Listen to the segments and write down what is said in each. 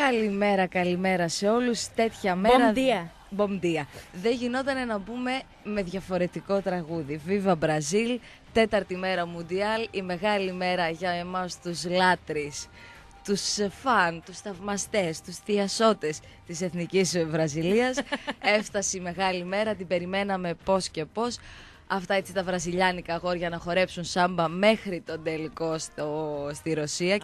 Καλημέρα σε όλους. Τέτοια μέρα. Μπομπδία. Δεν γινόταν να πούμε με διαφορετικό τραγούδι. Viva Brazil, τέταρτη μέρα Μουντιάλ, η μεγάλη μέρα για εμάς τους λάτρεις, τους φαν, τους θαυμαστές, τους θειασότες της Εθνικής Βραζιλίας. Έφτασε η μεγάλη μέρα, την περιμέναμε πώς και πώς. Αυτά έτσι τα βραζιλιάνικα αγόρια να χορέψουν σάμπα μέχρι τον τελικό στη Ρωσία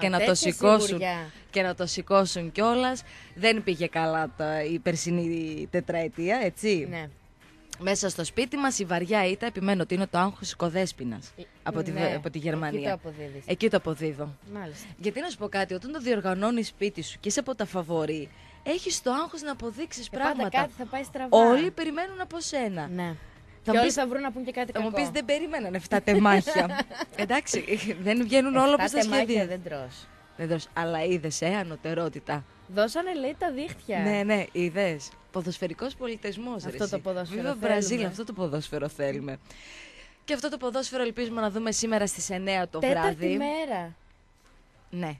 και να το σηκώσουν κιόλας. Δεν πήγε καλά η περσινή τετραετία, έτσι. Ναι. Μέσα στο σπίτι μας η βαριά ήττα, επιμένω ότι είναι το άγχος οικοδέσποινας από τη Γερμανία. Εκεί το αποδίδω. Μάλιστα. Γιατί να σου πω κάτι, όταν το διοργανώνεις σπίτι σου και είσαι από τα φαβορί, έχεις το άγχος να αποδείξεις πράγματα. Πάντα κάτι θα πάει στραβά. Όλοι περιμένουν από σένα. Ναι. Και όλοι θα βρουν να πούν και κάτι κακό. Θα μου πεις δεν περίμεναν 7 τεμάχια. Εντάξει, δεν βγαίνουν όλα όπως τα σχέδια. Δεν τρως. Δεν τρως, αλλά είδες ανωτερότητα. Δώσανε λέει τα δίχτυα. Ναι, είδες. Ποδοσφαιρικός πολιτισμός. Αυτό το ποδόσφαιρο Viva Brazil, αυτό το ποδόσφαιρο θέλουμε. Και αυτό το ποδόσφαιρο ελπίζουμε να δούμε σήμερα στις 9 το βράδυ. Τέταρτη μέρα. Ναι.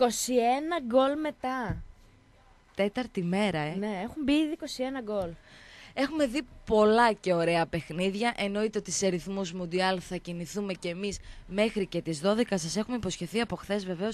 21 γκολ μετά. Τέταρτη μέρα, Ναι, έχουν μπει ήδη 21 γκολ. Έχουμε δει πολλά και ωραία παιχνίδια. Εννοείται ότι σε ρυθμούς Μουντιάλ θα κινηθούμε και εμείς μέχρι και τις 12. Σας έχουμε υποσχεθεί από χθες βεβαίως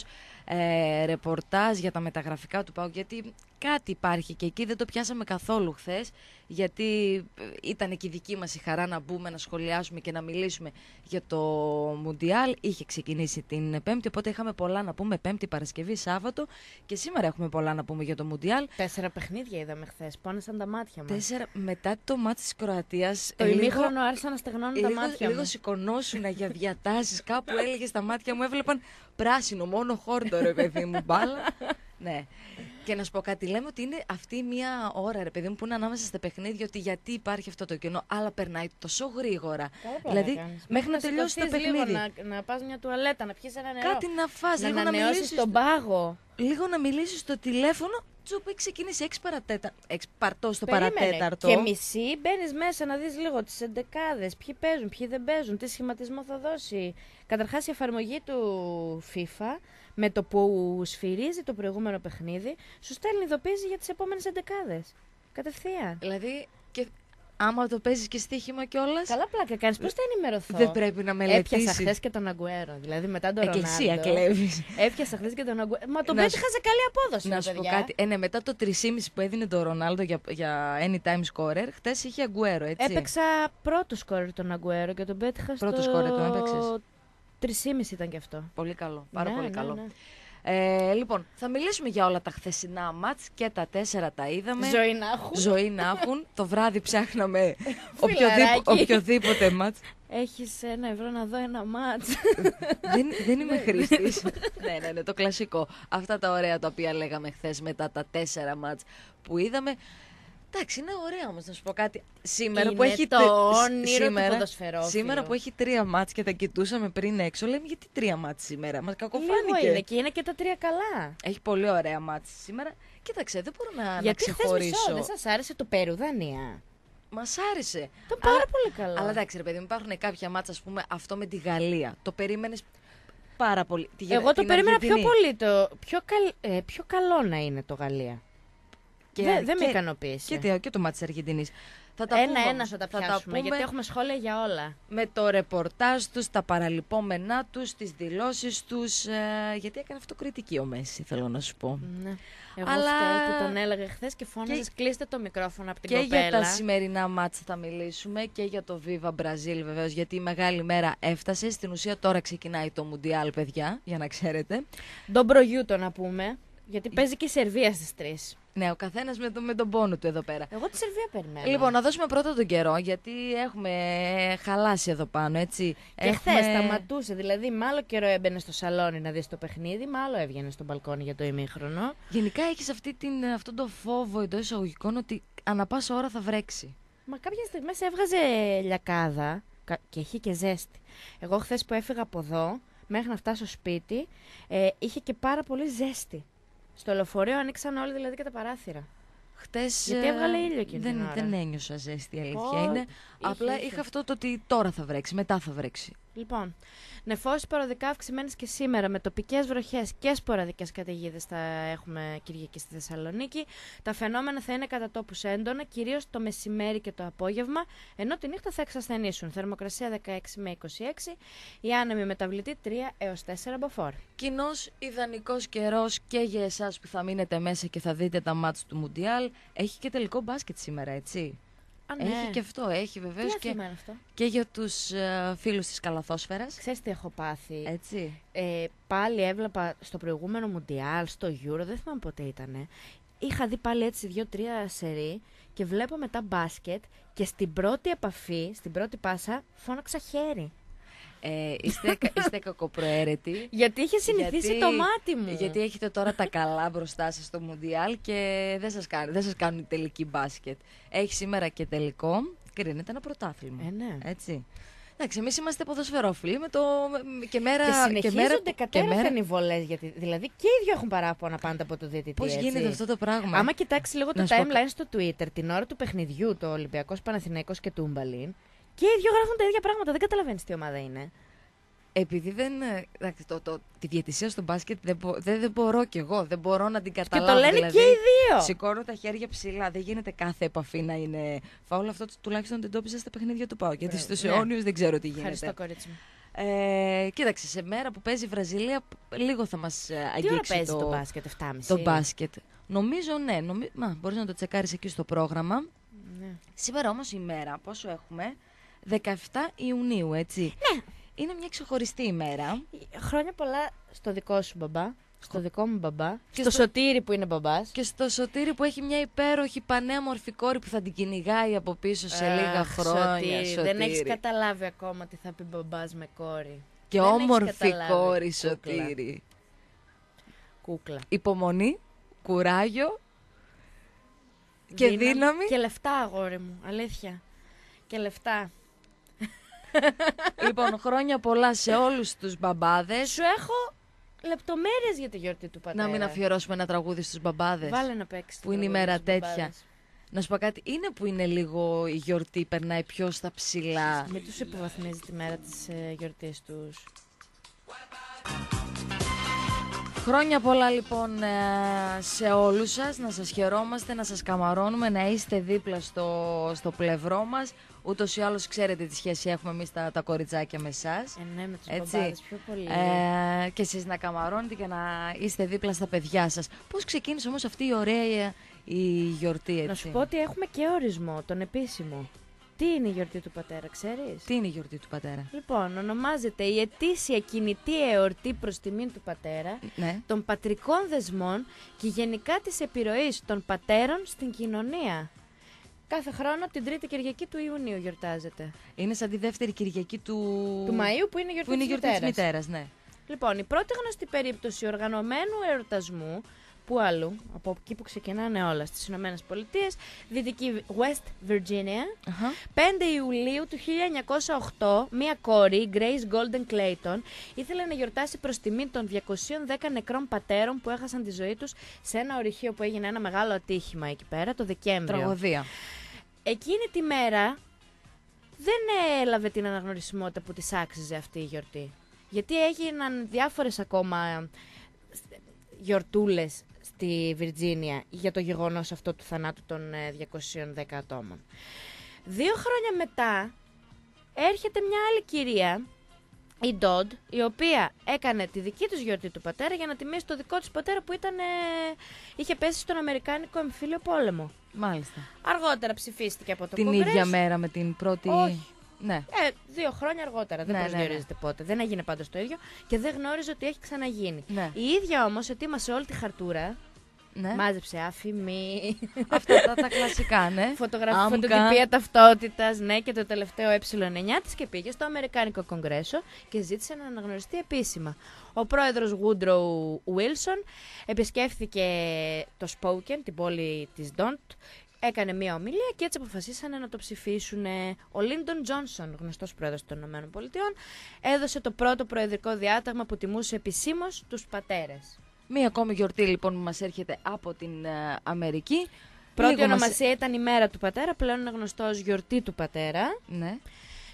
ρεπορτάζ για τα μεταγραφικά του ΠΑΟΚ, γιατί κάτι υπάρχει και εκεί δεν το πιάσαμε καθόλου χθες, γιατί ήταν και η δική μας η χαρά να μπούμε, να σχολιάσουμε και να μιλήσουμε για το Μουντιάλ. Είχε ξεκινήσει την Πέμπτη, οπότε είχαμε πολλά να πούμε Πέμπτη, Παρασκευή, Σάββατο και σήμερα έχουμε πολλά να πούμε για το Μουντιάλ. 4 παιχνίδια είδαμε χθες, πόνεσαν τα μάτια μας. 4 μετά το μάτι της Κροατίας. Το ημίχρονο άρχισαν να στεγνώνουν τα μάτια μου. Λίγο σηκωνόσουν για διατάσεις, κάπου έλεγε στα μάτια μου, έβλεπαν πράσινο, μόνο χόρτο ρε παιδί μου, μπάλα. Ναι. Και να σου πω κάτι, λέμε ότι είναι αυτή μια ώρα ρε παιδί μου που είναι ανάμεσα στα παιχνίδια, ότι γιατί υπάρχει αυτό το κενό, αλλά περνάει τόσο γρήγορα. Δηλαδή μέχρι να τελειώσει το παιχνίδι. Να πας μια τουαλέτα, να πιεις ένα νερό. Κάτι να φας, να ανανεώσεις τον πάγο. Λίγο να μιλήσεις στο τηλέφωνο. Τσουπ, έχει ξεκινήσει 6 παρατέταρτο στο παρατέταρτο. Και μισή μπαίνεις μέσα να δεις λίγο τις εντεκάδες, ποιοι παίζουν, ποιοι δεν παίζουν, τι σχηματισμό θα δώσει. Καταρχάς η εφαρμογή του FIFA με το που σφυρίζει το προηγούμενο παιχνίδι σου στέλνει ειδοποίηση για τις επόμενες εντεκάδες. Κατευθείαν. Δηλαδή και άμα το παίζεις και στοίχημα κιόλας. Καλά πλάκα κάνεις, πώς θα ενημερωθώ. Δεν πρέπει να μελετήσεις. Έπιασα χθες και τον Αγκουέρο, δηλαδή μετά τον Ρονάλντο. Εκκλησία κλέβεις. Έπιασα χθες και τον Αγκουέρο. Μα τον πέτυχα καλή απόδοση. Να σου πω κάτι. Ναι, μετά το 3,5 που έδινε τον Ρονάλντο για anytime scorer, χθες είχε Αγκουέρο, έτσι. Έπαιξα πρώτο σκόρερ τον Αγκουέρο και τον πέτυχα στο. Πρώτο σκόρερ τον έπαιξες. 3,5 ήταν και αυτό. Πολύ καλό. Πάρα πολύ καλό. Ναι. Λοιπόν, θα μιλήσουμε για όλα τα χθεσινά μάτς και τα 4 τα είδαμε. Ζωή να έχουν. Το βράδυ ψάχναμε οποιοδήποτε μάτς. Έχεις €1 να δω ένα μάτς. Δεν είμαι χρήστης. Ναι, το κλασικό. Αυτά τα ωραία τα οποία λέγαμε χθες μετά τα 4 μάτς που είδαμε. Εντάξει, είναι ωραία όμως να σου πω κάτι. Σήμερα είναι που έχει το όνειρο του ποδοσφαιρόφιλου. Σήμερα που έχει 3 μάτς και τα κοιτούσαμε πριν έξω, λέμε γιατί 3 μάτς σήμερα. Μας κακοφάνηκε. Λίγο είναι και είναι και τα 3 καλά. Έχει πολύ ωραία μάτς σήμερα. Κοίταξε, δεν μπορώ να ξεχωρίσω. Γιατί δεν σας άρεσε το Περού-Δανία? Μας άρεσε. Το πάρα πολύ καλό. Αλλά εντάξει ρε παιδί μου, υπάρχουν κάποια μάτς, ας πούμε αυτό με τη Γαλλία. Το περίμενες πάρα πολύ. Εγώ το περίμενα πιο πολύ. Πιο καλό να είναι το Γαλλία. Δεν με ικανοποίησε. Και το μάτι της Αργεντινής. Ένα-ένα θα τα πιάσουμε, γιατί έχουμε σχόλια για όλα. Με το ρεπορτάζ τους, τα παραλυπόμενά τους, τις δηλώσεις τους. Γιατί έκανε αυτοκριτική ο Μέση, θέλω να σου πω. Ναι. Εγώ φταίω που τον έλεγα χθες και φώναζες κλείστε το μικρόφωνο από την κοπέλα. Και για τα σημερινά μάτσα θα μιλήσουμε και για το Viva Brazil βεβαίως, γιατί η μεγάλη μέρα έφτασε. Στην ουσία τώρα ξεκινάει το Μουντιάλ, παιδιά, για να ξέρετε. Ντομπρογιού το να πούμε, γιατί παίζει και η Σερβία στις 3. Ναι, ο καθένας με τον πόνο του εδώ πέρα. Εγώ τη Σερβία περιμένω. Λοιπόν, να δώσουμε πρώτα τον καιρό, γιατί έχουμε χαλάσει εδώ πάνω, έτσι. Και χθες σταματούσε, δηλαδή με άλλο καιρό έμπαινε στο σαλόνι να δεις το παιχνίδι, με άλλο έβγαινε στο μπαλκόνι για το ημίχρονο. Γενικά έχεις αυτόν τον φόβο εντός εισαγωγικών ότι ανά πάσα ώρα θα βρέξει. Μα κάποια στιγμή έβγαζε λιακάδα και είχε και ζέστη. Εγώ χθες που έφυγα από εδώ, μέχρι να φτάσω σπίτι, είχε και πάρα πολύ ζέστη. Στο λεωφορείο ανοίξαν όλοι δηλαδή και τα παράθυρα. Χτες. Γιατί έβγαλε ήλιο εκείνη την ώρα. Δεν ένιωσα ζέστη, η αλήθεια είναι. Απλά είχα αυτό το ότι τώρα θα βρέξει, μετά θα βρέξει. Λοιπόν, νεφώσεις παροδικά αυξημένες και σήμερα με τοπικές βροχές και σποραδικές καταιγίδες θα έχουμε Κυριακή στη Θεσσαλονίκη. Τα φαινόμενα θα είναι κατά τόπους έντονα, κυρίως το μεσημέρι και το απόγευμα, ενώ τη νύχτα θα εξασθενήσουν. Θερμοκρασία 16 με 26, η άνεμη μεταβλητή 3 έως 4 μποφόρ. Κοινός ιδανικός καιρός και για εσάς που θα μείνετε μέσα και θα δείτε τα μάτς του Μουντιάλ. Έχει και τελικό μπάσκετ σήμερα, έτσι. Α, ναι. Έχει και αυτό, έχει βεβαίως αυτό. και για τους φίλους της καλαθόσφαιρας. Ξέρεις τι έχω πάθει. Έτσι. Πάλι έβλεπα στο προηγούμενο Μουντιάλ, στο Euro, δεν θυμάμαι πότε ήτανε. Είχα δει πάλι έτσι 2-3 σερί και βλέπω μετά μπάσκετ και στην πρώτη επαφή, στην πρώτη πάσα, φώναξα χέρι. Είστε κακοπροαίρετοι. Γιατί είχε συνηθίσει το μάτι μου. Γιατί έχετε τώρα τα καλά μπροστά σας στο Μουντιάλ και δεν σας κάνουν τελική μπάσκετ. Έχει σήμερα και τελικό, κρίνεται ένα πρωτάθλημα. Ναι. Έτσι. Εντάξει, εμείς είμαστε ποδοσφαιρόφιλοι με το. Και συνεχίζονται κατέρωθεν οι βολές. Δηλαδή και οι δύο έχουν παράπονα πάντα από το διαιτητή. Πώς γίνεται αυτό το πράγμα. Άμα κοιτάξει λίγο το timeline στο Twitter την ώρα του παιχνιδιού, το Ολυμπιακός Παναθηναϊκός και Τούμπαλιν, και οι δύο γράφουν τα ίδια πράγματα. Δεν καταλαβαίνεις τι ομάδα είναι. Επειδή τη διαιτησία στο μπάσκετ δεν μπορώ κι εγώ. Δεν μπορώ να την καταλάβω. Και το λένε δηλαδή, και οι δύο. Σηκώνω τα χέρια ψηλά. Δεν γίνεται κάθε επαφή να είναι φάουλ. Αυτό τουλάχιστον το εντόπισα στα παιχνίδια του ΠΑΟ. Γιατί στους αιώνιους δεν ξέρω τι γίνεται. Ευχαριστώ, κορίτσι μου. Κοίταξε, σε μέρα που παίζει η Βραζιλία, λίγο θα μας αγγίξει. Τι ώρα παίζει το μπάσκετ, 7.30? Το μπάσκετ. Νομίζω ναι. Μπορείς να το τσεκάρεις εκεί στο πρόγραμμα. Ναι. Σήμερα όμως η μέρα, πόσο έχουμε, 17 Ιουνίου, έτσι. Ναι. Είναι μια ξεχωριστή ημέρα. Χρόνια πολλά στο δικό σου μπαμπά, στο δικό μου μπαμπά, και στο Σωτήρι που είναι μπαμπάς. Και στο Σωτήρι που έχει μια υπέροχη πανέμορφη κόρη που θα την κυνηγάει από πίσω σε λίγα χρόνια. Σωτήρι. Δεν έχεις καταλάβει ακόμα τι θα πει μπαμπάς με κόρη. Και δεν όμορφη κόρη, Σωτήρι. Κούκλα. Υπομονή, κουράγιο και δύναμη. Και λεφτά, αγόρι μου, αλήθεια. Και λεφτά. Λοιπόν, χρόνια πολλά σε όλους τους μπαμπάδες. Σου έχω λεπτομέρειες για τη γιορτή του πατέρα. Να μην αφιερώσουμε ένα τραγούδι στους μπαμπάδες. Βάλε να παίξει. Που είναι η μέρα τέτοια. Μπαμπάδες. Να σου πω κάτι, είναι που είναι λίγο η γιορτή, περνάει πιο στα ψηλά. Μην τους υποβαθμίζει τη μέρα της γιορτής τους. Χρόνια πολλά λοιπόν σε όλους σας, να σας χαιρόμαστε, να σας καμαρώνουμε, να είστε δίπλα στο πλευρό μας. Ούτως ή άλλως ξέρετε τι σχέση έχουμε εμείς τα κοριτσάκια με εσάς. Ναι, με τους μπαμπάδες πιο πολύ. Και εσείς να καμαρώνετε και να είστε δίπλα στα παιδιά σας. Πώς ξεκίνησε όμως αυτή η ωραία η γιορτή, έτσι? Να σου πω ότι έχουμε και ορισμό, τον επίσημο. Τι είναι η γιορτή του πατέρα, ξέρεις? Τι είναι η γιορτή του πατέρα? Λοιπόν, ονομάζεται η ετήσια κινητή εορτή προς τιμήν του πατέρα, ναι, των πατρικών δεσμών και γενικά της επιρροής των πατέρων στην κοινωνία. Κάθε χρόνο την τρίτη Κυριακή του Ιουνίου γιορτάζεται. Είναι σαν τη δεύτερη Κυριακή του Μαΐου που είναι η γιορτή της μητέρας. Ναι. Λοιπόν, η πρώτη γνωστή περίπτωση οργανωμένου εορτασμού, που αλλού, από εκεί που ξεκινάνε όλα, στις Ηνωμένες Πολιτείες, δυτική West Virginia, 5 Ιουλίου του 1908, μία κόρη, η Grace Golden Clayton, ήθελε να γιορτάσει προς τιμή των 210 νεκρών πατέρων που έχασαν τη ζωή τους σε ένα ορυχείο που έγινε ένα μεγάλο ατύχημα εκεί πέρα, το Δεκέμβριο. Τραγωδία. Εκείνη τη μέρα δεν έλαβε την αναγνωρισιμότητα που της άξιζε αυτή η γιορτή. Γιατί έγιναν διάφορες ακόμα γιορτούλες στη Βιρτζίνια για το γεγονός αυτό του θανάτου των 210 ατόμων. 2 χρόνια μετά έρχεται μια άλλη κυρία, η Ντόντ, η οποία έκανε τη δική της γιορτή του πατέρα για να τιμήσει το δικό της πατέρα που είχε πέσει στον Αμερικάνικο εμφύλιο πόλεμο. Μάλιστα. Αργότερα ψηφίστηκε από το την Κογκρέσο. Ίδια μέρα με την πρώτη... Όχι. Ναι. 2 χρόνια αργότερα. Δεν προσδιορίζεται πότε. Δεν έγινε πάντως το ίδιο και δεν γνώριζε ότι έχει ξαναγίνει. Ναι. Η ίδια όμως ετοίμασε όλη τη χαρτούρα. Ναι. Μάζεψε άφημη. Αυτά τα κλασικά, ναι. Φωτοτυπία ταυτότητας, ναι, και το τελευταίο ε9 της και πήγε στο Αμερικάνικο Κογκρέσο και ζήτησε να αναγνωριστεί επίσημα. Ο πρόεδρος Woodrow Wilson επισκέφθηκε το Spokane, την πόλη της Don't, έκανε μία ομιλία και έτσι αποφασίσανε να το ψηφίσουν. Ο Λίντον Τζόνσον, γνωστός πρόεδρος των ΗΠΑ, έδωσε το πρώτο προεδρικό διάταγμα που τιμούσε επισήμως τους πατέρες. Μία ακόμη γιορτή λοιπόν που μας έρχεται από την Αμερική. Πρώτη ονομασία ήταν η μέρα του πατέρα, πλέον είναι γνωστό ως γιορτή του πατέρα. Ναι.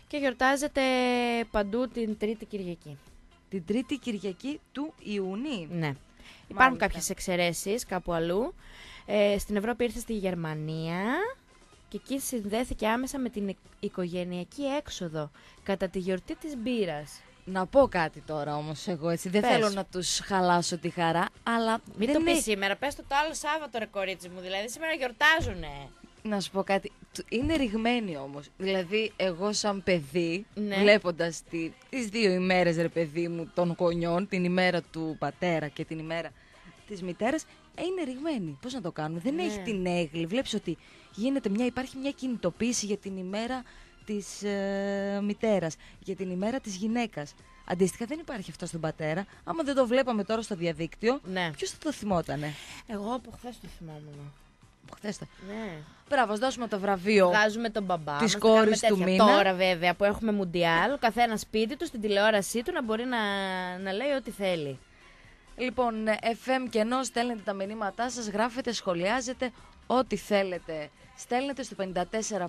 Και γιορτάζεται παντού την Τρίτη Κυριακή. Την Τρίτη Κυριακή του Ιουνίου. Ναι. Υπάρχουν κάποιες εξαιρέσεις κάπου αλλού. Στην Ευρώπη ήρθε στη Γερμανία και εκεί συνδέθηκε άμεσα με την οικογενειακή έξοδο κατά τη γιορτή της μπύρας. Να πω κάτι τώρα όμως εγώ έτσι, δεν θέλω να τους χαλάσω τη χαρά, αλλά μην το πεις σήμερα, πες το άλλο Σάββατο ρε κορίτσι μου, δηλαδή σήμερα γιορτάζουνε. Να σου πω κάτι, είναι ρηγμένοι όμως, δηλαδή εγώ σαν παιδί, ναι. Βλέποντας τις 2 ημέρες ρε παιδί μου των γονιών, την ημέρα του πατέρα και την ημέρα της μητέρας, είναι ρηγμένοι, πώς να το κάνουμε, δεν έχει την έγκλη, βλέπεις ότι υπάρχει μια κινητοποίηση για την ημέρα της μητέρας, για την ημέρα της γυναίκας. Αντίστοιχα δεν υπάρχει αυτό στον πατέρα. Άμα δεν το βλέπαμε τώρα στο διαδίκτυο, ποιος θα το θυμότανε? Εγώ από χθες το θυμόμουν. Από χθες το. Ναι. Μπράβο, δώσουμε το βραβείο. Βγάζουμε τον μπαμπά της κόρης του μήνα. Τώρα βέβαια που έχουμε μουντιάλ, ο καθένας σπίτι του, στην τηλεόρασή του να μπορεί να λέει ό,τι θέλει. Λοιπόν, FM και ενώ στέλνετε τα μηνύματά σας, γράφετε, σχολιάζετε, ό,τι θέλετε. Στέλνετε στο 54526,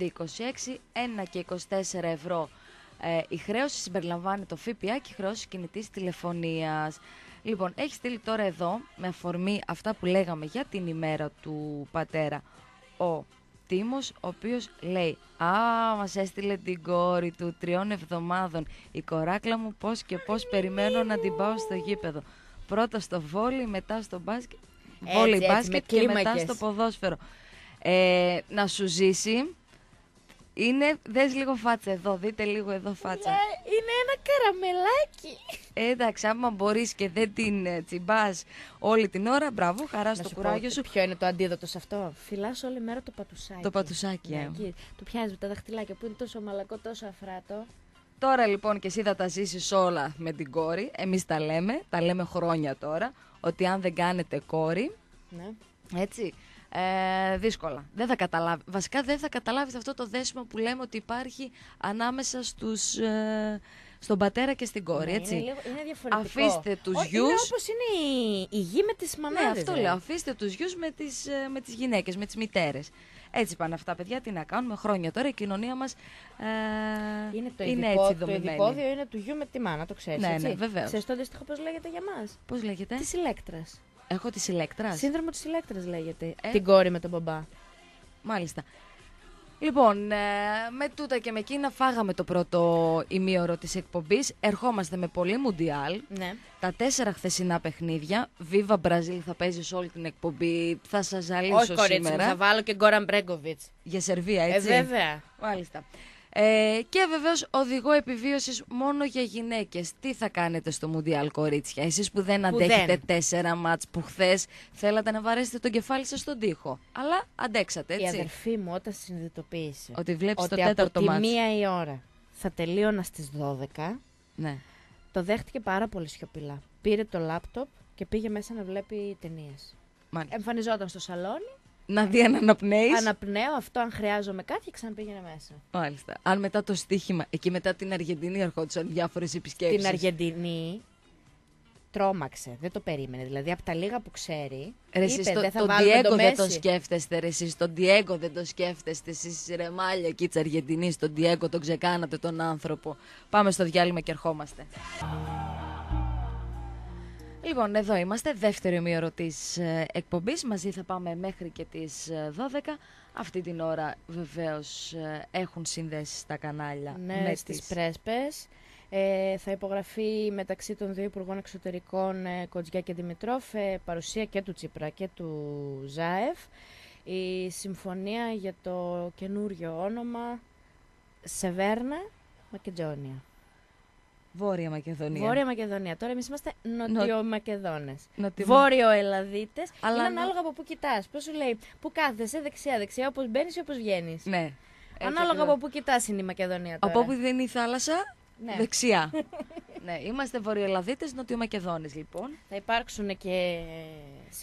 1 και 24 ευρώ. Η χρέωση συμπεριλαμβάνει το ΦΠΑ και η χρέωση κινητής τηλεφωνίας. Λοιπόν, έχει στείλει τώρα εδώ, με αφορμή αυτά που λέγαμε για την ημέρα του πατέρα, ο Τίμος, ο οποίος λέει μας έστειλε την κόρη του 3 εβδομάδων. Η κοράκλα μου πώς και πώς περιμένω να την πάω στο γήπεδο. Πρώτα στο βόλι, μετά στο μπάσκετ, μπάσκετ και μετά στο ποδόσφαιρο. Να σου ζήσει. Δες λίγο φάτσα εδώ, δείτε λίγο εδώ φάτσα. Ναι, είναι ένα καραμελάκι. Εντάξει, άμα μπορείς και δεν την τσιμπάς όλη την ώρα, μπράβο, χαρά στο κουράγιο σου. Ποιο είναι το αντίδοτο σε αυτό? Φυλάς όλη μέρα το πατουσάκι. Το πατουσάκι, εκεί, του πιάνεις με τα δαχτυλάκια που είναι τόσο μαλακό, τόσο αφράτο. Τώρα λοιπόν και εσύ θα τα ζήσεις όλα με την κόρη. Εμείς τα λέμε χρόνια τώρα, ότι αν δεν κάνετε κόρη, έτσι, δύσκολα. Δεν θα καταλάβει. Βασικά δεν θα καταλάβεις αυτό το δέσιμο που λέμε ότι υπάρχει ανάμεσα στον πατέρα και στην κόρη. Έτσι. Είναι διαφορετικό. Αφήστε τους γιους. Είναι όπως είναι η γη με τις μανάδες. Ναι, αυτό λέω. Αφήστε τους γιους με τις γυναίκες, με τις μητέρες. Έτσι πάνε αυτά, παιδιά. Τι να κάνουμε, χρόνια τώρα η κοινωνία μας είναι έτσι δομημένη. Το ειδικόδιο είναι του γιου με τη μάνα, το ξέρεις. Ναι, ναι, βεβαίως. Ξέρεις το αντίστοιχο πώς λέγεται για μας? Πώς λέγεται? Της ηλέκτρας. Έχω τη ηλέκτρας. Σύνδρομο της ηλέκτρας λέγεται. Την κόρη με τον μπαμπά. Μάλιστα. Λοιπόν, με τούτα και με εκείνα φάγαμε το πρώτο ημίωρο της εκπομπής. Ερχόμαστε με πολύ μουντιάλ. Ναι. Τα 4 χθεσινά παιχνίδια. Viva Brazil θα παίζει σε όλη την εκπομπή. Θα σας ζαλίσω όχι, κορίτσι, σήμερα. Θα βάλω και Γκόραν Μπρέγκοβιτς. Για Σερβία, έτσι. Βέβαια. Μάλιστα. Και βεβαίως οδηγό επιβίωσης μόνο για γυναίκες. Τι θα κάνετε στο Μουντιάλ, κορίτσια? Εσείς που δεν αντέχετε 4 μάτς, που χθες θέλατε να βαρέσετε τον κεφάλι σας στον τοίχο. Αλλά αντέξατε, έτσι. Η αδερφή μου όταν συνειδητοποίησε ότι βλέπεις το 4ο μάτς, μάτς, από τη 1 η ώρα θα τελείωνα στις 12, ναι, το δέχτηκε πάρα πολύ σιωπηλά. Πήρε το λάπτοπ και πήγε μέσα να βλέπει ταινίες. Εμφανιζόταν στο σαλόνι. Να δει αν αναπνέεις. Αναπνέω, αυτό αν χρειάζομαι κάτι και ξαναπήγαινε μέσα. Μάλιστα. Αν μετά το στοίχημα, εκεί μετά την Αργεντινή ερχόντουσαν διάφορες επισκέψεις. Την Αργεντινή τρόμαξε, δεν το περίμενε. Δηλαδή από τα λίγα που ξέρει, είπε δεν θα βάλουμε το Μέση. Δεν το σκέφτεστε ρε εσείς, τον Διέγκο δεν το σκέφτεστε εσείς ρε μάλια εκεί της Αργεντινής, τον Διέγκο τον ξεκάνατε τον άνθρωπο. Πάμε στο διάλειμμα και ερχόμαστε. Λοιπόν, εδώ είμαστε, δεύτερο ημίωρο της εκπομπής. Μαζί θα πάμε μέχρι και τις 12. Αυτή την ώρα βεβαίως έχουν συνδέσει στα κανάλια. Ναι, με στις πρέσπες. Θα υπογραφεί μεταξύ των 2 υπουργών εξωτερικών, Κοτζιά και Δημητρόφ, παρουσία και του Τσίπρα και του Ζάεφ, η συμφωνία για το καινούριο όνομα Σεβέρνα Μακεδόνια. Βόρεια Μακεδονία. Βόρεια Μακεδονία. Τώρα εμείς είμαστε Νοτιομακεδόνες. Βόρειο-Ελλαδίτες. Αλλά είναι ανάλογα από πού κοιτάς. Πώς σου λέει, πού κάθεσαι, δεξιά-δεξιά, όπως μπαίνεις ή όπως βγαίνεις. Ναι. Ανάλογα από πού κοιτάς είναι η Μακεδονία τώρα. Από όπου δεν είναι η θάλασσα, ναι, δεξιά. Ναι, είμαστε Βορειοελλαδίτες, Νοτιομακεδόνες λοιπόν. Θα υπάρξουν και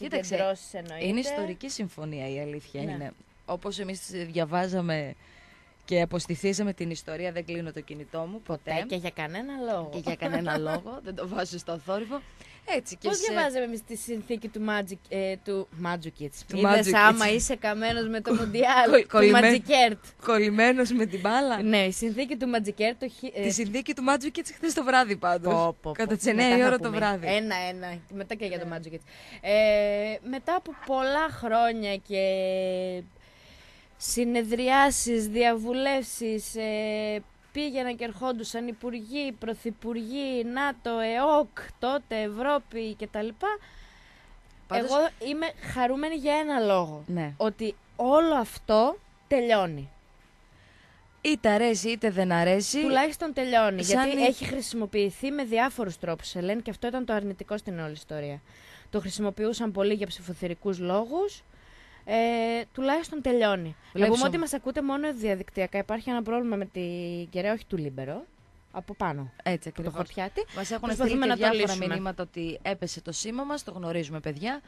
συγκεντρώσεις εννοείται. Είναι ιστορική συμφωνία, η αλήθεια είναι. Όπως εμείς διαβάζαμε και αποστηθήσαμε την ιστορία, δεν κλείνω το κινητό μου ποτέ. Και για κανένα λόγο. Και για κανένα λόγο, δεν το βάζω στο θόρυβο. Έτσι και πώς διαβάζαμε εμείς τη συνθήκη του Mandzukic. Του Είδες Mandzukic. άμα είσαι καμένος με το Μουντιάλ, του Mandzukic. Κολλημένος με την μπάλα. Ναι, η συνθήκη του Mandzukic. Τη συνθήκη του Mandzukic χθες το βράδυ πάντως. Κατά τις 9 η ώρα το βράδυ. Ένα. Μετά και για το Mandzukic. Μετά από πολλά χρόνια και συνεδριάσεις, διαβουλεύσεις, πήγαιναν και ερχόντουσαν υπουργοί, πρωθυπουργοί, ΝΑΤΟ, ΕΟΚ, τότε Ευρώπη κτλ. Πάντως... Εγώ είμαι χαρούμενη για ένα λόγο. Ναι. Ότι όλο αυτό τελειώνει. Είτε αρέσει είτε δεν αρέσει. Τουλάχιστον τελειώνει. Σαν Γιατί έχει χρησιμοποιηθεί με διάφορους τρόπους, Ελένη, και αυτό ήταν το αρνητικό στην όλη ιστορία. Το χρησιμοποιούσαν πολύ για ψηφοθερικούς λόγους. Τουλάχιστον τελειώνει. Να πούμε ότι μας ακούτε μόνο διαδικτυακά. Υπάρχει ένα πρόβλημα με την κεραία, όχι του Λίμπερο. Από πάνω. Έτσι ακριβώς. Το χορτιάτι. Μας έχουν στείλει και διάφορα μηνύματα ότι έπεσε το σήμα μας. Το γνωρίζουμε, παιδιά.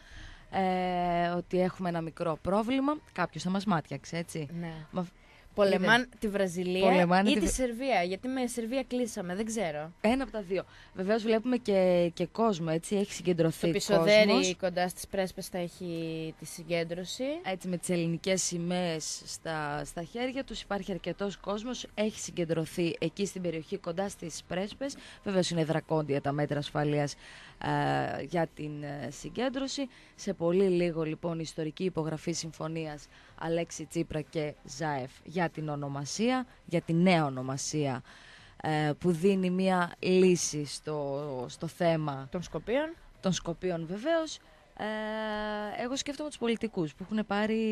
Ότι έχουμε ένα μικρό πρόβλημα. Κάποιος θα μας μάτιαξε, έτσι. Ναι. Πολεμάν τη Βραζιλία ή τη Σερβία. Γιατί με Σερβία κλείσαμε, δεν ξέρω. Ένα από τα δύο. Βεβαίως βλέπουμε και κόσμο, έτσι, έχει συγκεντρωθεί κόσμος. Το Πισοδέρι κοντά στις Πρέσπες θα έχει τη συγκέντρωση. Έτσι, με τις ελληνικές σημαίες στα χέρια τους, υπάρχει αρκετός κόσμος, έχει συγκεντρωθεί εκεί στην περιοχή κοντά στις Πρέσπες. Βεβαίως είναι δρακόντια τα μέτρα ασφαλείας για την συγκέντρωση. Σε πολύ λίγο, λοιπόν, η ιστορική υπογραφή συμφωνίας Αλέξη Τσίπρα και Ζάεφ για την ονομασία, για τη νέα ονομασία που δίνει μια λύση στο θέμα των Σκοπίων βεβαίως. Εγώ σκέφτομαι τους πολιτικούς που έχουν πάρει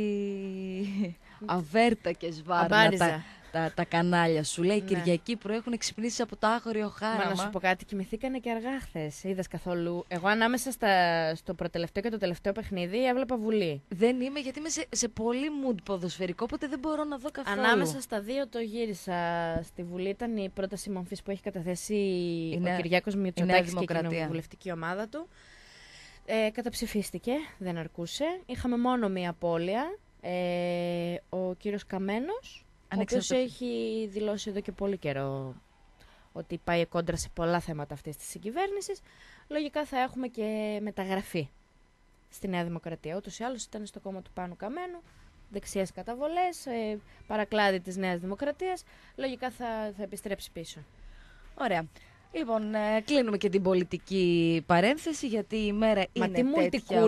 αβέρτα και σβάρνα τα κανάλια σου. Λέει, ναι. Κυριακή πρωί έχουν ξυπνήσει από το άγριο χάραμα. Μα να σου πω κάτι, κοιμηθήκανε και αργά χθες. Είδες καθόλου? Εγώ ανάμεσα στο προτελευταίο και το τελευταίο παιχνίδι έβλεπα Βουλή. Δεν είμαι, γιατί είμαι σε πολύ mood ποδοσφαιρικό, οπότε δεν μπορώ να δω καθόλου. Ανάμεσα στα δύο το γύρισα στη Βουλή. Ήταν η πρόταση μορφής που έχει καταθέσει ο Κυριάκος Μητσοτάκης και η κοινοβουλευτική ομάδα του. Καταψηφίστηκε, δεν αρκούσε. Είχαμε μόνο μία απώλεια. Ο κύριος Καμένος, ο οποίος έχει δηλώσει εδώ και πολύ καιρό ότι πάει κόντρα σε πολλά θέματα αυτής της συγκυβέρνησης. Λογικά θα έχουμε και μεταγραφή στη Νέα Δημοκρατία. Ούτως ή άλλως ήταν στο κόμμα του Πάνου Καμένου, δεξιές καταβολές, παρακλάδι της Νέας Δημοκρατίας. Λογικά θα επιστρέψει πίσω. Ωραία. Λοιπόν, κλείνουμε και την πολιτική παρένθεση, γιατί η μέρα είναι τέτοια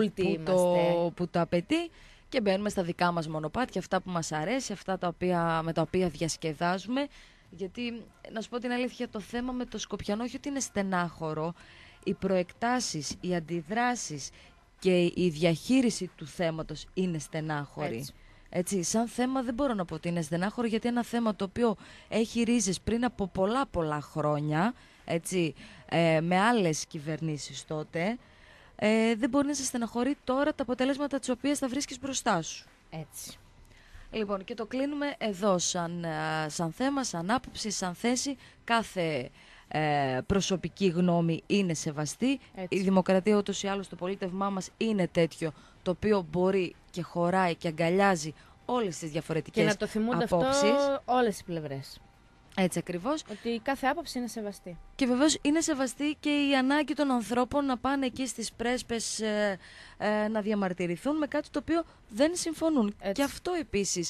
που το απαιτεί, και μπαίνουμε στα δικά μας μονοπάτια, αυτά που μας αρέσει, αυτά με τα οποία διασκεδάζουμε. Γιατί, να σου πω την αλήθεια, το θέμα με το Σκοπιανό, όχι ότι είναι στενάχωρο, οι προεκτάσεις, οι αντιδράσεις και η διαχείριση του θέματος είναι στενάχωρη. Έτσι, σαν θέμα δεν μπορώ να πω ότι είναι στενάχωρο, γιατί ένα θέμα το οποίο έχει ρίζες πριν από πολλά χρόνια, έτσι, με άλλες κυβερνήσεις τότε, δεν μπορεί να σε στεναχωρεί τώρα τα αποτελέσματα τις οποίες θα βρίσκεις μπροστά σου. Έτσι. Λοιπόν, και το κλείνουμε εδώ σαν θέμα, σαν άποψη, σαν θέση. Κάθε προσωπική γνώμη είναι σεβαστή. Έτσι. Η δημοκρατία ούτως ή άλλως, το πολίτευμά μας είναι τέτοιο, το οποίο μπορεί και χωράει και αγκαλιάζει όλες τις διαφορετικές απόψεις. Και να το θυμούνται αυτό όλες οι πλευρές. Έτσι ακριβώς. Ότι κάθε άποψη είναι σεβαστή. Και βεβαίως είναι σεβαστή και η ανάγκη των ανθρώπων να πάνε εκεί στις πρέσπες να διαμαρτυρηθούν με κάτι το οποίο δεν συμφωνούν. Έτσι. Και αυτό επίσης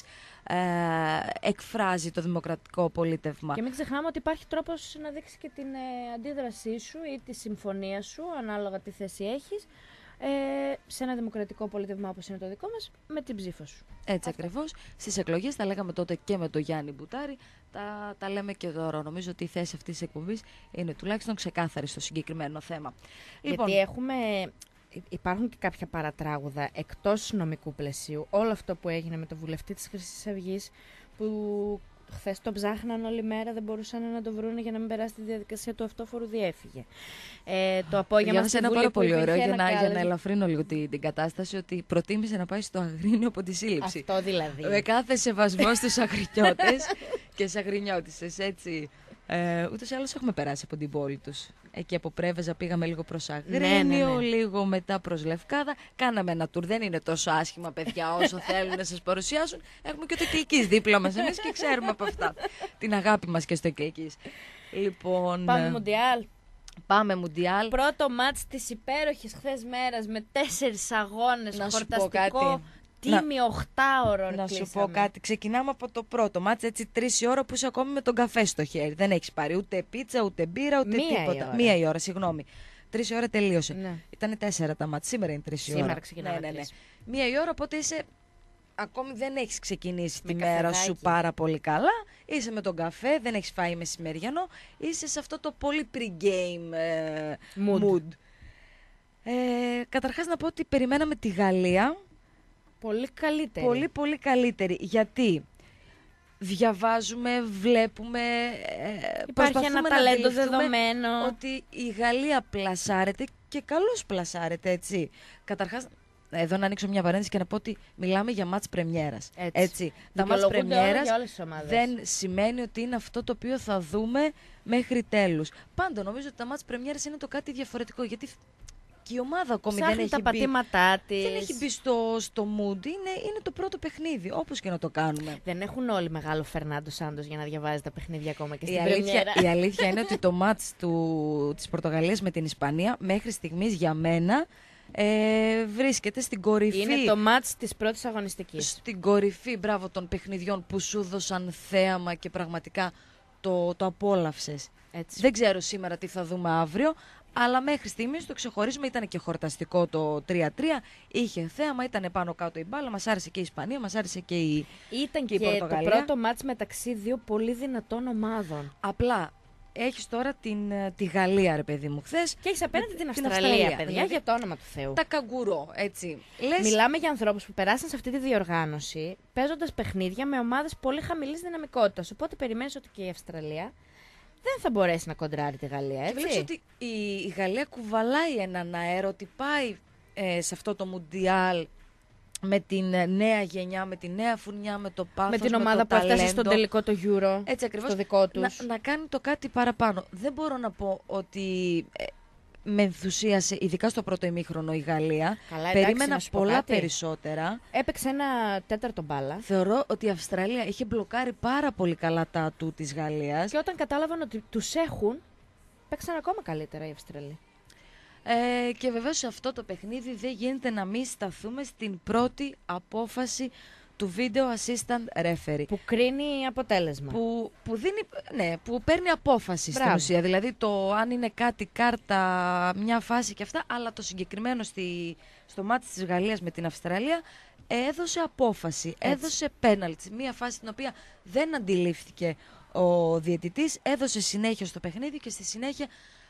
εκφράζει το δημοκρατικό πολίτευμα. Και μην ξεχνάμε ότι υπάρχει τρόπος να δείξεις και την αντίδρασή σου ή τη συμφωνία σου, ανάλογα τι θέση έχεις, σε ένα δημοκρατικό πολίτευμα όπως είναι το δικό μας, με την ψήφο σου. Έτσι ακριβώς. Στις εκλογές τα λέγαμε τότε και με τον Γιάννη Μπουτάρη, τα λέμε και τώρα. Νομίζω ότι η θέση αυτής της εκπομπής είναι τουλάχιστον ξεκάθαρη στο συγκεκριμένο θέμα. Γιατί υπάρχουν και κάποια παρατράγουδα εκτός νομικού πλαισίου. Όλο αυτό που έγινε με το βουλευτή της Χρυσής Αυγής, που χθες το ψάχναν όλη μέρα, δεν μπορούσαν να το βρουν για να μην περάσει τη διαδικασία του αυτόφορου, διέφυγε. Το απόγευμα ένα πάρα πολύ ωραίο για να ελαφρύνω λίγο την κατάσταση, ότι προτίμησε να πάει στο Αγρίνιο από τη σύλληψη. Αυτό δηλαδή. Με κάθε σεβασμό στους Αγρινιώτες και στις Αγρινιώτισσες, έτσι. Ούτως ή άλλως έχουμε περάσει από την πόλη τους. Εκεί από Πρέβεζα πήγαμε λίγο προς Αγρίνιο, λίγο μετά προς Λευκάδα. Κάναμε ένα τουρ. Δεν είναι τόσο άσχημα, παιδιά, όσο θέλουν να σας παρουσιάσουν. Έχουμε και το Κιλκής δίπλα μας εμείς και ξέρουμε από αυτά. Την αγάπη μας και στο Κιλκής. Λοιπόν, πάμε Μουντιάλ. Πάμε Μουντιάλ. Πρώτο μάτς της υπέροχης χθες μέρας με 4 αγώνες, να χορταστικό, τίμιο 8ωρο. Να σου πω κάτι. Ξεκινάμε από το πρώτο μάτς, έτσι 3 η ώρα που είσαι ακόμη με τον καφέ στο χέρι. Δεν έχεις πάρει ούτε πίτσα, ούτε μπύρα, ούτε τίποτα. 1 η ώρα, συγγνώμη. 3 η ώρα τελείωσε. Ναι. Ήτανε 4 τα μάτς. Σήμερα είναι 3 η ώρα. Σήμερα ξεκινάμε. Ναι. 1 η ώρα, οπότε είσαι. Ακόμη δεν έχεις ξεκινήσει τη μέρα σου πάρα πολύ καλά. Είσαι με τον καφέ, δεν έχεις φάει μεσημεριανό. Είσαι σε αυτό το πολύ pre-game mood. Καταρχάς να πω ότι περιμέναμε τη Γαλλία. Πολύ καλύτερη. Πολύ πολύ καλύτερη. Γιατί διαβάζουμε, βλέπουμε, υπάρχει ένα ταλέντο δεδομένο. Ότι η Γαλλία πλασάρεται και καλώς πλασάρεται, έτσι. Καταρχάς, εδώ να ανοίξω μια παρένθεση και να πω ότι μιλάμε για μάτς πρεμιέρας. Έτσι. Τα μάτς πρεμιέρας δεν σημαίνει ότι είναι αυτό το οποίο θα δούμε μέχρι τέλους. Πάντα νομίζω ότι τα μάτς πρεμιέρας είναι το κάτι διαφορετικό, γιατί και η ομάδα ακόμη δεν έχει, τα πατήματά της. Δεν έχει μπει στο mood. Είναι το πρώτο παιχνίδι, όπως και να το κάνουμε. Δεν έχουν όλοι μεγάλο Φερνάντο Σάντος για να διαβάζει τα παιχνίδια ακόμα και στην πρεμιέρα. Η αλήθεια είναι ότι το μάτς της Πορτογαλίας με την Ισπανία μέχρι στιγμής για μένα βρίσκεται στην κορυφή. Είναι το μάτς της πρώτης αγωνιστικής. Στην κορυφή, μπράβο, των παιχνιδιών που σου δώσαν θέαμα και πραγματικά το απόλαυσες. Έτσι. Δεν ξέρω σήμερα τι θα δούμε αύριο, αλλά μέχρι στιγμής το ξεχωρίζουμε. Ήταν και χορταστικό το 3-3. Είχε θέαμα, ήταν πάνω κάτω η μπάλα. Μας άρεσε και η Ισπανία, μας άρεσε και η Πορτογαλία. Το πρώτο μάτς μεταξύ δύο πολύ δυνατών ομάδων. Απλά έχεις τώρα τη Γαλλία, ρε παιδί μου, χθες. Και έχεις απέναντι την Αυστραλία, παιδιά, δηλαδή, για το όνομα του Θεού. Τα καγκουρό, έτσι. Μιλάμε για ανθρώπους που περάσαν σε αυτή τη διοργάνωση, παίζοντας παιχνίδια με ομάδες πολύ χαμηλής δυναμικότητας. Οπότε περιμένεις ότι και η Αυστραλία δεν θα μπορέσει να κοντράρει τη Γαλλία, έτσι. Και βλέπεις ότι η Γαλλία κουβαλάει έναν αέρα, ότι πάει σε αυτό το Μουντιάλ με την νέα γενιά, με τη νέα φουρνιά, με το πάθος, με την ομάδα που έφτασε στον τελικό το Euro, έτσι ακριβώς, στο δικό τους. Να κάνει το κάτι παραπάνω. Δεν μπορώ να πω ότι με ενθουσίασε, ειδικά στο πρώτο ημίχρονο η Γαλλία. Καλά, περίμενα πολλά περισσότερα. Έπαιξε ένα τέταρτο μπάλα. Θεωρώ ότι η Αυστραλία είχε μπλοκάρει πάρα πολύ καλά τα ατού της Γαλλίας. Και όταν κατάλαβαν ότι τους έχουν, παίξαν ακόμα καλύτερα οι Αυστραλοί. Και βεβαίως σε αυτό το παιχνίδι δεν γίνεται να μην σταθούμε στην πρώτη απόφαση του Video Assistant Referee. Που κρίνει αποτέλεσμα. Που παίρνει απόφαση στην ουσία. Δηλαδή το αν είναι κάτι κάρτα, μια φάση και αυτά, αλλά το συγκεκριμένο στο μάτι της Γαλλίας με την Αυστραλία έδωσε απόφαση, έδωσε πέναλτι. Μια φάση την οποία δεν αντιλήφθηκε ο διαιτητής, έδωσε συνέχεια στο παιχνίδι και στη συνέχεια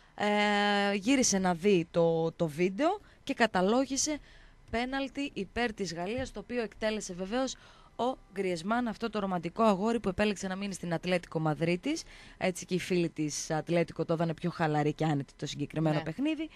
γύρισε να δει το βίντεο και καταλόγησε πέναλτι υπέρ της Γαλλίας, το οποίο εκτέλεσε βεβαίως ο Γκριεσμάν, αυτό το ρομαντικό αγόρι που επέλεξε να μείνει στην Ατλέτικο Μαδρίτης. Έτσι και οι φίλοι της Ατλέτικο το έδανε πιο χαλαρή και άνετη το συγκεκριμένο παιχνίδι.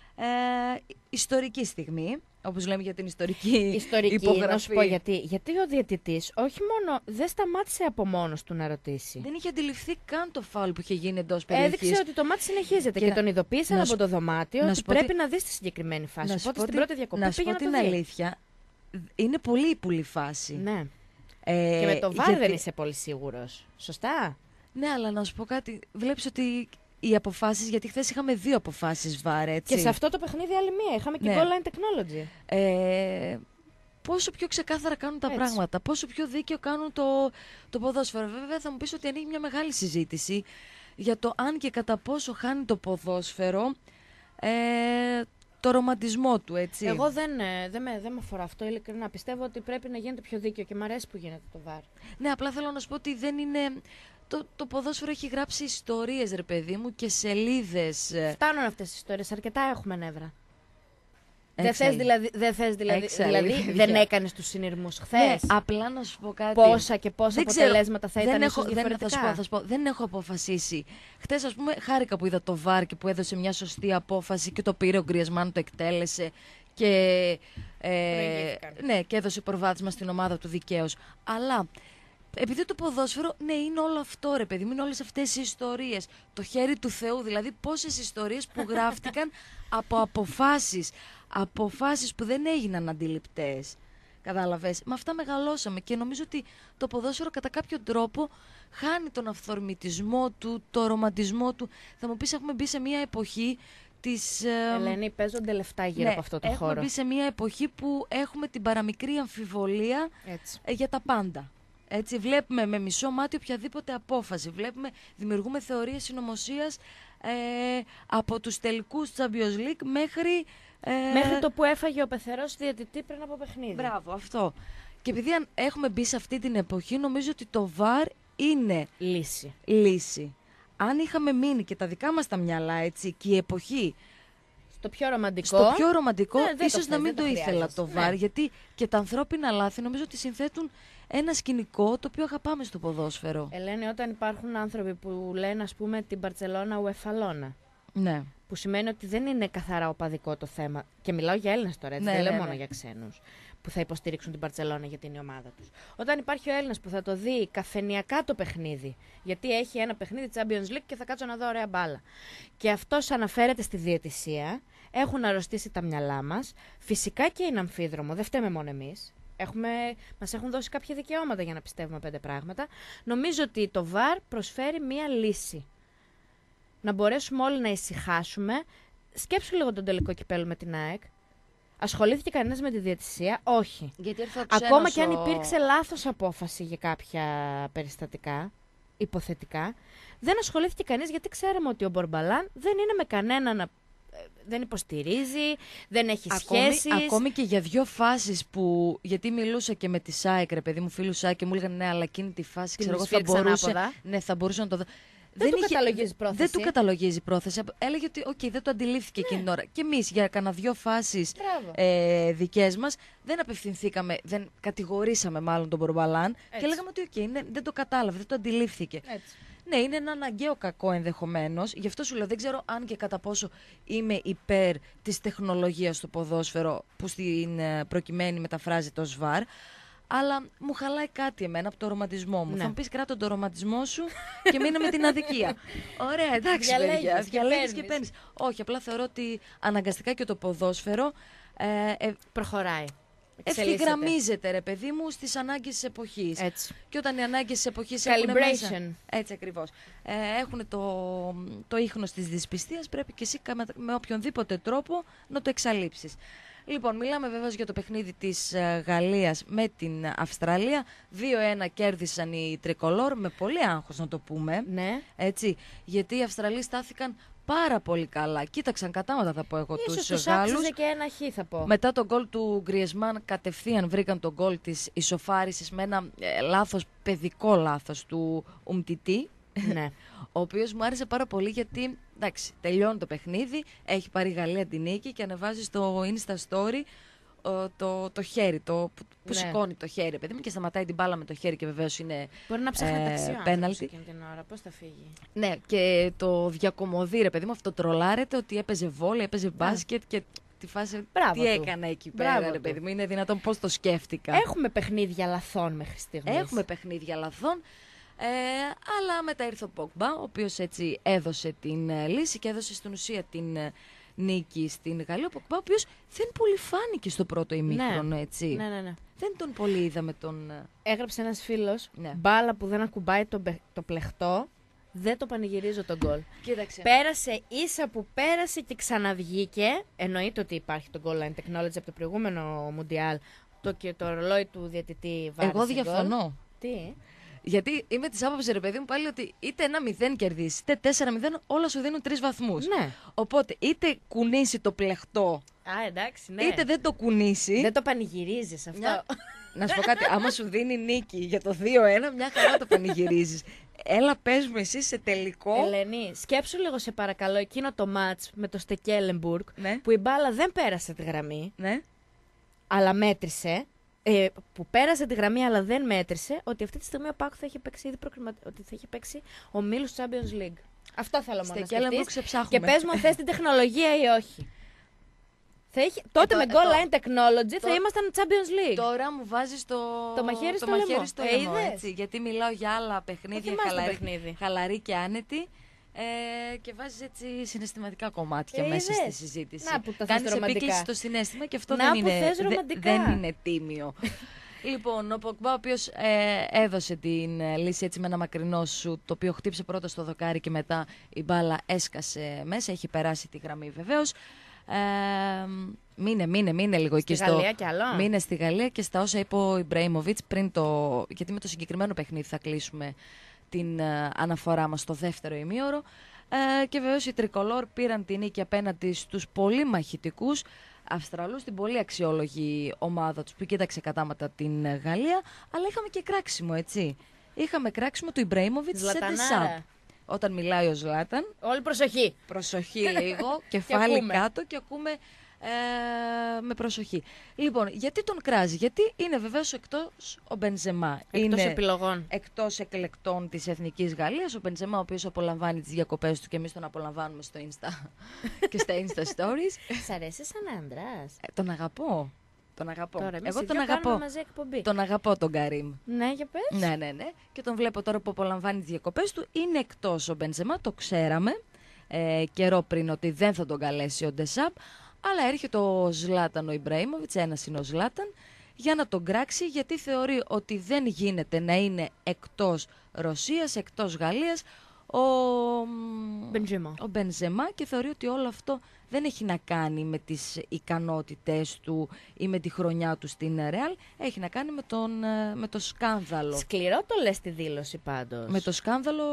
Ιστορική στιγμή, όπως λέμε για την ιστορική υπογραφή. Να σου πω γιατί ο διαιτητής όχι μόνο δεν σταμάτησε από μόνος του να ρωτήσει. Δεν είχε αντιληφθεί καν το φάουλ που είχε γίνει εντός περιοχής. Έδειξε ότι το μάτι συνεχίζεται και τον ειδοποίησαν από το δωμάτιο ότι πρέπει να δεις τη συγκεκριμένη φάση. Οπότε στην πρώτη διακοπή πήγε να το δει. Να σου πω την αλήθεια, είναι πολύ ύπουλη φάση. Ναι. Και με το βάρ δεν είσαι πολύ σίγουρος. Σωστά. Ναι, αλλά να σου πω κάτι. Βλέπεις ότι οι αποφάσεις, γιατί χθες είχαμε 2 αποφάσεις βάρ, έτσι. Και σε αυτό το παιχνίδι άλλη μία. Είχαμε και goal line technology. Πόσο πιο ξεκάθαρα κάνουν τα πράγματα, πόσο πιο δίκαιο κάνουν το ποδόσφαιρο. Βέβαια θα μου πεις ότι ανοίγει μια μεγάλη συζήτηση για το αν και κατά πόσο χάνει το ποδόσφαιρο το ρομαντισμό του, έτσι. Εγώ δεν με αφορά αυτό, ειλικρινά. Πιστεύω ότι πρέπει να γίνεται πιο δίκαιο και μου αρέσει που γίνεται το βάρ. Ναι, απλά θέλω να σου πω ότι δεν είναι... Το ποδόσφαιρο έχει γράψει ιστορίες, ρε παιδί μου, και σελίδες. Φτάνουν αυτές τις ιστορίες, αρκετά έχουμε νεύρα. Δεν θες δηλαδή δεν έκανες τους συνειρμούς χθες. Ναι, απλά να σου πω κάτι. Πόσα και πόσα αποτελέσματα θα ήταν διαφορετικά. Θα σου πω, δεν έχω αποφασίσει. Χθες, ας πούμε, χάρηκα που είδα το βάρ και που έδωσε μια σωστή απόφαση και το πήρε ο Γκριεσμάν, το εκτέλεσε και, και έδωσε προβάδισμα στην ομάδα του δικαίως. Αλλά επειδή το ποδόσφαιρο, ναι, είναι όλο αυτό, ρε παιδί μου, είναι όλες αυτές οι ιστορίες. Το χέρι του Θεού, δηλαδή πόσες ιστορίες που γράφτηκαν από αποφάσεις που δεν έγιναν αντιληπτές. Κατάλαβες. Με αυτά μεγαλώσαμε και νομίζω ότι το ποδόσφαιρο κατά κάποιο τρόπο χάνει τον αυθορμητισμό του, το ρομαντισμό του. Θα μου πεις, έχουμε μπει σε μια εποχή της... Ελένη, παίζονται λεφτά γύρω από αυτό το χώρο. Έχουμε μπει σε μια εποχή που έχουμε την παραμικρή αμφιβολία για τα πάντα. Έτσι, βλέπουμε με μισό μάτι οποιαδήποτε απόφαση. Δημιουργούμε θεωρίες συνωμοσίας από τους τελικούς Champions League μέχρι... Μέχρι το που έφαγε ο πεθερός διαιτητή πριν από παιχνίδι. Μπράβο, αυτό. Και επειδή έχουμε μπει σε αυτή την εποχή, νομίζω ότι το VAR είναι λύση. Αν είχαμε μείνει και τα δικά μας τα μυαλά, έτσι, και η εποχή... Στο πιο ρομαντικό, ίσως να μην το ήθελα το VAR, γιατί και τα ανθρώπινα λάθη νομίζω ότι συνθέτουν ένα σκηνικό το οποίο αγαπάμε στο ποδόσφαιρο. Ελένη, όταν υπάρχουν άνθρωποι που λένε, ας πούμε, την Μπαρτσελώνα ουεφαλώνα. Ναι. Που σημαίνει ότι δεν είναι καθαρά οπαδικό το θέμα. Και μιλάω για Έλληνες τώρα, έτσι, δεν λέω μόνο για ξένους που θα υποστηρίξουν την Μπαρτσελώνα γιατί είναι η ομάδα τους. Όταν υπάρχει ο Έλληνας που θα το δει καφενειακά το παιχνίδι, γιατί έχει ένα παιχνίδι Champions League και θα κάτσω να δω ωραία μπάλα. Και αυτός αναφέρεται στη διαιτησία, έχουν αρρωστήσει τα μυαλά μας. Φυσικά και είναι αμφίδρομο, δεν φταίμε μόνο εμείς. Μας έχουν δώσει κάποια δικαιώματα για να πιστεύουμε 5 πράγματα. Νομίζω ότι το VAR προσφέρει μία λύση. Να μπορέσουμε όλοι να ησυχάσουμε. Σκέψου λίγο τον τελικό κυπέλλου με την ΑΕΚ. Ασχολήθηκε κανένας με τη διαιτησία? Όχι. Γιατί ακόμα και αν υπήρξε λάθος απόφαση για κάποια περιστατικά, υποθετικά, δεν ασχολήθηκε κανείς γιατί ξέραμε ότι ο Μπορμπαλάν δεν είναι με κανέναν δεν υποστηρίζει, δεν έχει σχέσεις. Ακόμη και για 2 φάσεις που. Γιατί μιλούσα και με τη ΣΑΕΚ, ρε παιδί μου, φίλου ΣΑΕΚ, και μου έλεγαν ναι, αλλά εκείνη τη φάση ξέρω εγώ θα μπορούσε να το δω. Δεν του καταλογίζει πρόθεση. Δεν του καταλογίζει πρόθεση. Έλεγε ότι δεν το αντιλήφθηκε εκείνη την ώρα. Και εμείς για κανένα 2 φάσεις δικές μας δεν απευθυνθήκαμε, δεν κατηγορήσαμε μάλλον τον Μπορμπαλάν και λέγαμε ότι δεν το κατάλαβε, δεν το αντιλήφθηκε. Έτσι. Ναι, είναι ένα αναγκαίο κακό ενδεχομένως. Γι' αυτό σου λέω, δεν ξέρω αν και κατά πόσο είμαι υπέρ της τεχνολογίας στο ποδόσφαιρο που στην προκειμένη μεταφράζεται ως VAR. Αλλά μου χαλάει κάτι εμένα από το ρομαντισμό μου. Θα μου πεις, κράτα τον ρομαντισμό σου και μείνω με την αδικία. Ωραία, εντάξει, παιδιά. Διαλέγεις και παίρνεις. Όχι, απλά θεωρώ ότι αναγκαστικά και το ποδόσφαιρο προχωράει. Ευθυγραμμίζεται, ρε παιδί μου, στις ανάγκες της εποχής. Έτσι. Και όταν οι ανάγκες της εποχής έχουν μέσα, έτσι ακριβώς, έχουν το ίχνος της δυσπιστίας, πρέπει και εσύ με οποιονδήποτε τρόπο να το εξαλείψεις. Λοιπόν, μιλάμε βέβαια για το παιχνίδι της Γαλλίας με την Αυστραλία. 2-1 κέρδισαν οι τρικολόρ, με πολύ άγχος να το πούμε. Ναι. Έτσι, γιατί οι Αυστραλοί στάθηκαν πάρα πολύ καλά. Κοίταξαν κατάματα, θα πω εγώ, τους Γάλλους. Ίσως και ένα χ, θα πω. Μετά τον γκολ του Γκριεσμάν κατευθείαν βρήκαν τον γκολ της ισοφάρισης με ένα παιδικό λάθος του Ουμτιτή. Ναι. Ο οποίος μου άρεσε πάρα πολύ γιατί, εντάξει, τελειώνει το παιχνίδι, έχει πάρει η Γαλλία την νίκη και ανεβάζει στο Insta Story το χέρι, που σηκώνει το χέρι, παιδί μου, και σταματάει την μπάλα με το χέρι και βεβαίως είναι μπορεί να ψάχνει ταξί πέναλτι. Εκείνη την ώρα, πώς θα φύγει. Ναι, και το διακομωδεί, ρε παιδί μου, αυτό τρολάρεται ότι έπαιζε βόλεϊ, έπαιζε μπάσκετ και τη φάση τι έκανα εκεί πέρα, ρε παιδί μου, είναι δυνατόν, πώς το σκέφτηκα. Έχουμε παιχνίδια λαθών μέχρι στιγμής. Έχουμε παιχνίδια λαθών. Αλλά μετά ήρθε ο Πογμπά, ο οποίος έτσι έδωσε την λύση και έδωσε στην ουσία την νίκη στην Γαλλία. Ο Πογμπά, ο οποίος δεν πολύ φάνηκε στο πρώτο ημίχρονο, έτσι. Ναι. Δεν τον πολύ είδαμε τον... Έγραψε ένας φίλος, μπάλα που δεν ακουμπάει το πλεχτό, δεν το πανηγυρίζω τον γκολ. Κοίταξε. Πέρασε ίσα που πέρασε και ξαναβγήκε. Εννοείται ότι υπάρχει το goal line technology από το προηγούμενο Μουντιάλ, το ρολόι του διαιτητή βάρεσε. Εγώ διαφωνώ. Τι? Γιατί είμαι τη άποψη, ρε παιδί μου, πάλι ότι είτε 1-0 κερδίσει, είτε 4-0, όλα σου δίνουν 3 βαθμούς. Ναι. Οπότε είτε κουνήσει το πλεχτό, εντάξει, ναι, είτε δεν το κουνήσει. Δεν το πανηγυρίζεις αυτό. Να σου πω κάτι, άμα σου δίνει νίκη για το 2-1, μια χαρά το πανηγυρίζεις. Έλα, πες μου εσύ σε τελικό. Ελένη, σκέψου λίγο σε παρακαλώ εκείνο το μάτς με το Στεκέλεμπουργκ, ναι, που η μπάλα δεν πέρασε τη γραμμή, ναι, αλλά μέτρησε. Που πέρασε τη γραμμή αλλά δεν μέτρησε, ότι αυτή τη στιγμή ο Πάκου θα έχει παίξει ήδη ότι θα έχει παίξει ομίλους Champions League. Αυτό θέλω μόνο να σκεφτείς. Και πες μου αν θες την τεχνολογία ή όχι. Τότε με goal line technology θα ήμασταν Champions League. Τώρα μου βάζεις το μαχαίρι στο λαιμό, λαιμό. έτσι, γιατί μιλάω για άλλα παιχνίδια χαλαρή και άνετη. Και βάζεις έτσι συναισθηματικά κομμάτια μέσα στη συζήτηση. Κάνεις επίκληση στο συναίσθημα και αυτό δεν είναι τίμιο. Λοιπόν, ο Πογμπά, ο οποίος έδωσε την λύση έτσι με ένα μακρινό σου, το οποίο χτύπησε πρώτα στο δοκάρι και μετά η μπάλα έσκασε μέσα, έχει περάσει τη γραμμή βεβαίως. Μείνε λίγο εκεί μείνε στη Γαλλία και στα όσα είπε ο Ιμπραήμοβιτς πριν γιατί με το συγκεκριμένο παιχνίδι θα κλείσουμε την αναφορά μας στο δεύτερο ημίωρο. Και βεβαίως οι Τρικολόρ πήραν την νίκη απέναντι στους πολύ μαχητικούς Αυστραλούς, την πολύ αξιόλογη ομάδα τους που κοίταξε κατάματα την Γαλλία, αλλά είχαμε και κράξιμο, έτσι. Είχαμε κράξιμο του Ιμπραήμοβιτς σε ντεσάμπ. Όταν μιλάει ο Ζλάταν. Όλη προσοχή. Προσοχή λίγο, κεφάλι κάτω και ακούμε με προσοχή. Λοιπόν, γιατί τον κράζει? Γιατί είναι βεβαίως εκτός ο Μπενζεμά. Εκτός επιλογών. Εκτός εκλεκτών της Εθνικής Γαλλίας. Ο Μπενζεμά, ο οποίος απολαμβάνει τις διακοπές του και εμείς τον απολαμβάνουμε στο Insta και στα Insta Stories. Σ' αρέσει σαν άντρας? Τον αγαπώ. Τον αγαπώ. Τώρα, εγώ τον αγαπώ. Τον αγαπώ τον Καρίμ. Ναι, για πες. Ναι. Και τον βλέπω τώρα που απολαμβάνει τις διακοπές του. Είναι εκτός ο Μπενζεμά, το ξέραμε καιρό πριν ότι δεν θα τον καλέσει ο Ντεσάμπ. Αλλά έρχεται ο Ζλάταν ο Ιμπραήμοβιτς, ένας είναι ο Ζλάταν, για να τον κράξει, γιατί θεωρεί ότι δεν γίνεται να είναι εκτός Ρωσίας, εκτός Γαλλίας ο Μπενζεμά και θεωρεί ότι όλο αυτό δεν έχει να κάνει με τις ικανότητες του ή με τη χρονιά του στην Ρεάλ, έχει να κάνει με το σκάνδαλο. Σκληρό το λες τη δήλωση πάντως. Με το σκάνδαλο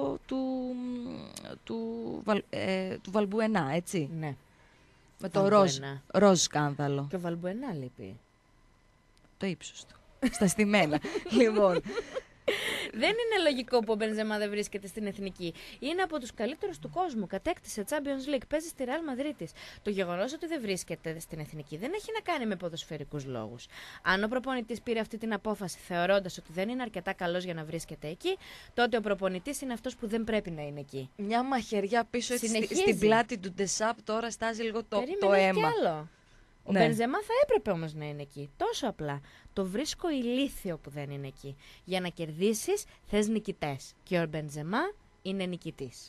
του Βαλμπουενά, έτσι. Ναι. Με το ροζ σκάνδαλο. Και ο Βαλμπουενά λείπει. Το ύψος του. Στα στημένα. Λοιπόν. Δεν είναι λογικό που ο Μπενζεμά δεν βρίσκεται στην εθνική. Είναι από τους καλύτερους του κόσμου. Κατέκτησε Champions League. Παίζει στη Real Madrid. Το γεγονός ότι δεν βρίσκεται στην εθνική δεν έχει να κάνει με ποδοσφαιρικούς λόγους. Αν ο προπονητής πήρε αυτή την απόφαση θεωρώντας ότι δεν είναι αρκετά καλός για να βρίσκεται εκεί, τότε ο προπονητής είναι αυτός που δεν πρέπει να είναι εκεί. Μια μαχαιριά πίσω στην πλάτη του Ντεσάπ τώρα στάζει λίγο το αίμα. Κι άλλο. Ο Μπενζεμά θα έπρεπε όμως να είναι εκεί. Τόσο απλά. Το βρίσκω ηλίθιο που δεν είναι εκεί. Για να κερδίσεις θες νικητές. Και ο Μπενζεμά είναι νικητής.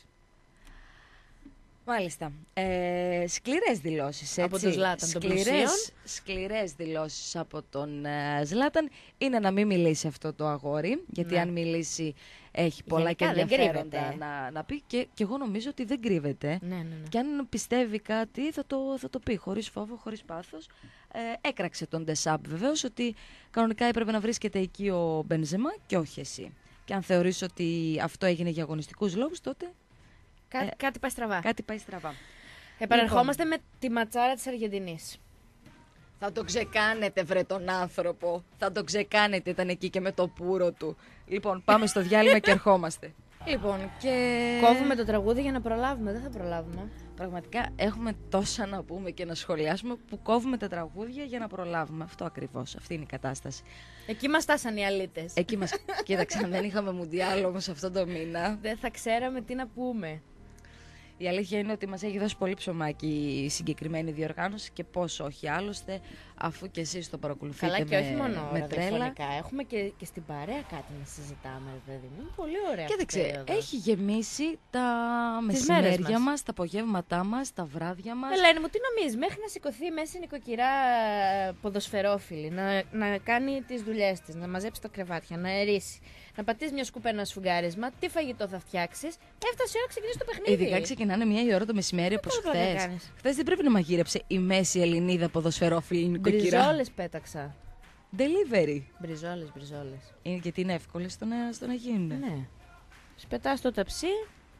Μάλιστα. Σκληρές δηλώσεις, έτσι. Από τον Ζλάταν, σκληρές δηλώσεις από τον Ζλάταν. Είναι να μην μιλήσει αυτό το αγόρι, γιατί αν μιλήσει έχει πολλά και ενδιαφέροντα να πει. Και εγώ νομίζω ότι δεν κρύβεται. Ναι. Και αν πιστεύει κάτι θα το πει, χωρίς φόβο, χωρίς πάθος. Έκραξε τον Ντεσάμπ βεβαίως ότι κανονικά έπρεπε να βρίσκεται εκεί ο Μπενζεμά και όχι εσύ. Και αν θεωρείς ότι αυτό έγινε για αγωνιστικούς λόγους, τότε κάτι πάει στραβά. Κάτι πάει στραβά. Επανερχόμαστε με τη ματσάρα της Αργεντινής. Θα το ξεκάνετε, βρε τον άνθρωπο. Θα το ξεκάνετε, ήταν εκεί και με το πουρο του. Λοιπόν, πάμε στο διάλειμμα και ερχόμαστε. Λοιπόν, και... Κόβουμε το τραγούδι για να προλάβουμε, δεν θα προλάβουμε. Πραγματικά έχουμε τόσα να πούμε και να σχολιάσουμε που κόβουμε τα τραγούδια για να προλάβουμε. Αυτό ακριβώς, αυτή είναι η κατάσταση. Εκεί μας στάσαν οι αλήτες. Εκεί μας... Κοίταξε, αν δεν είχαμε μουντιάλ όμως αυτό το μήνα. Δεν θα ξέραμε τι να πούμε. Η αλήθεια είναι ότι μας έχει δώσει πολύ ψωμάκι η συγκεκριμένη διοργάνωση και πώς όχι άλλωστε, αφού και εσείς το παρακολουθείτε. Καλά, και όχι μόνο με τρέλα. Έχουμε και στην παρέα κάτι να συζητάμε, παιδί μου. Είναι πολύ ωραία. Κοίταξε, έχει γεμίσει τα μεσημέρια μας, τα απογεύματά μας, τα βράδια μας. Ελένη μου, τι νομίζεις, μέχρι να σηκωθεί μέσα η νοικοκυρά ποδοσφαιρόφιλη, να κάνει τις δουλειές της, να μαζέψει τα κρεβάτια, να αερίσει, να πατήσει μια σκούπα, ένα σφουγγάρισμα, τι φαγητό θα φτιάξεις, έφτασε η ώρα να ξεκινήσει το παιχνίδι. Ειδικά ξεκινάνε μια η ώρα το μεσημέρι, όπως χθες. Χθες δεν πρέπει να μαγείρεψε η μέση Ελληνίδα ποδοσφαιρόφιλη νοικοκυρά. Μπριζόλες πέταξα. Delivery. Μπριζόλες. Είναι γιατί είναι εύκολες στο να γίνουν. Ναι. Σπετάς το ταψί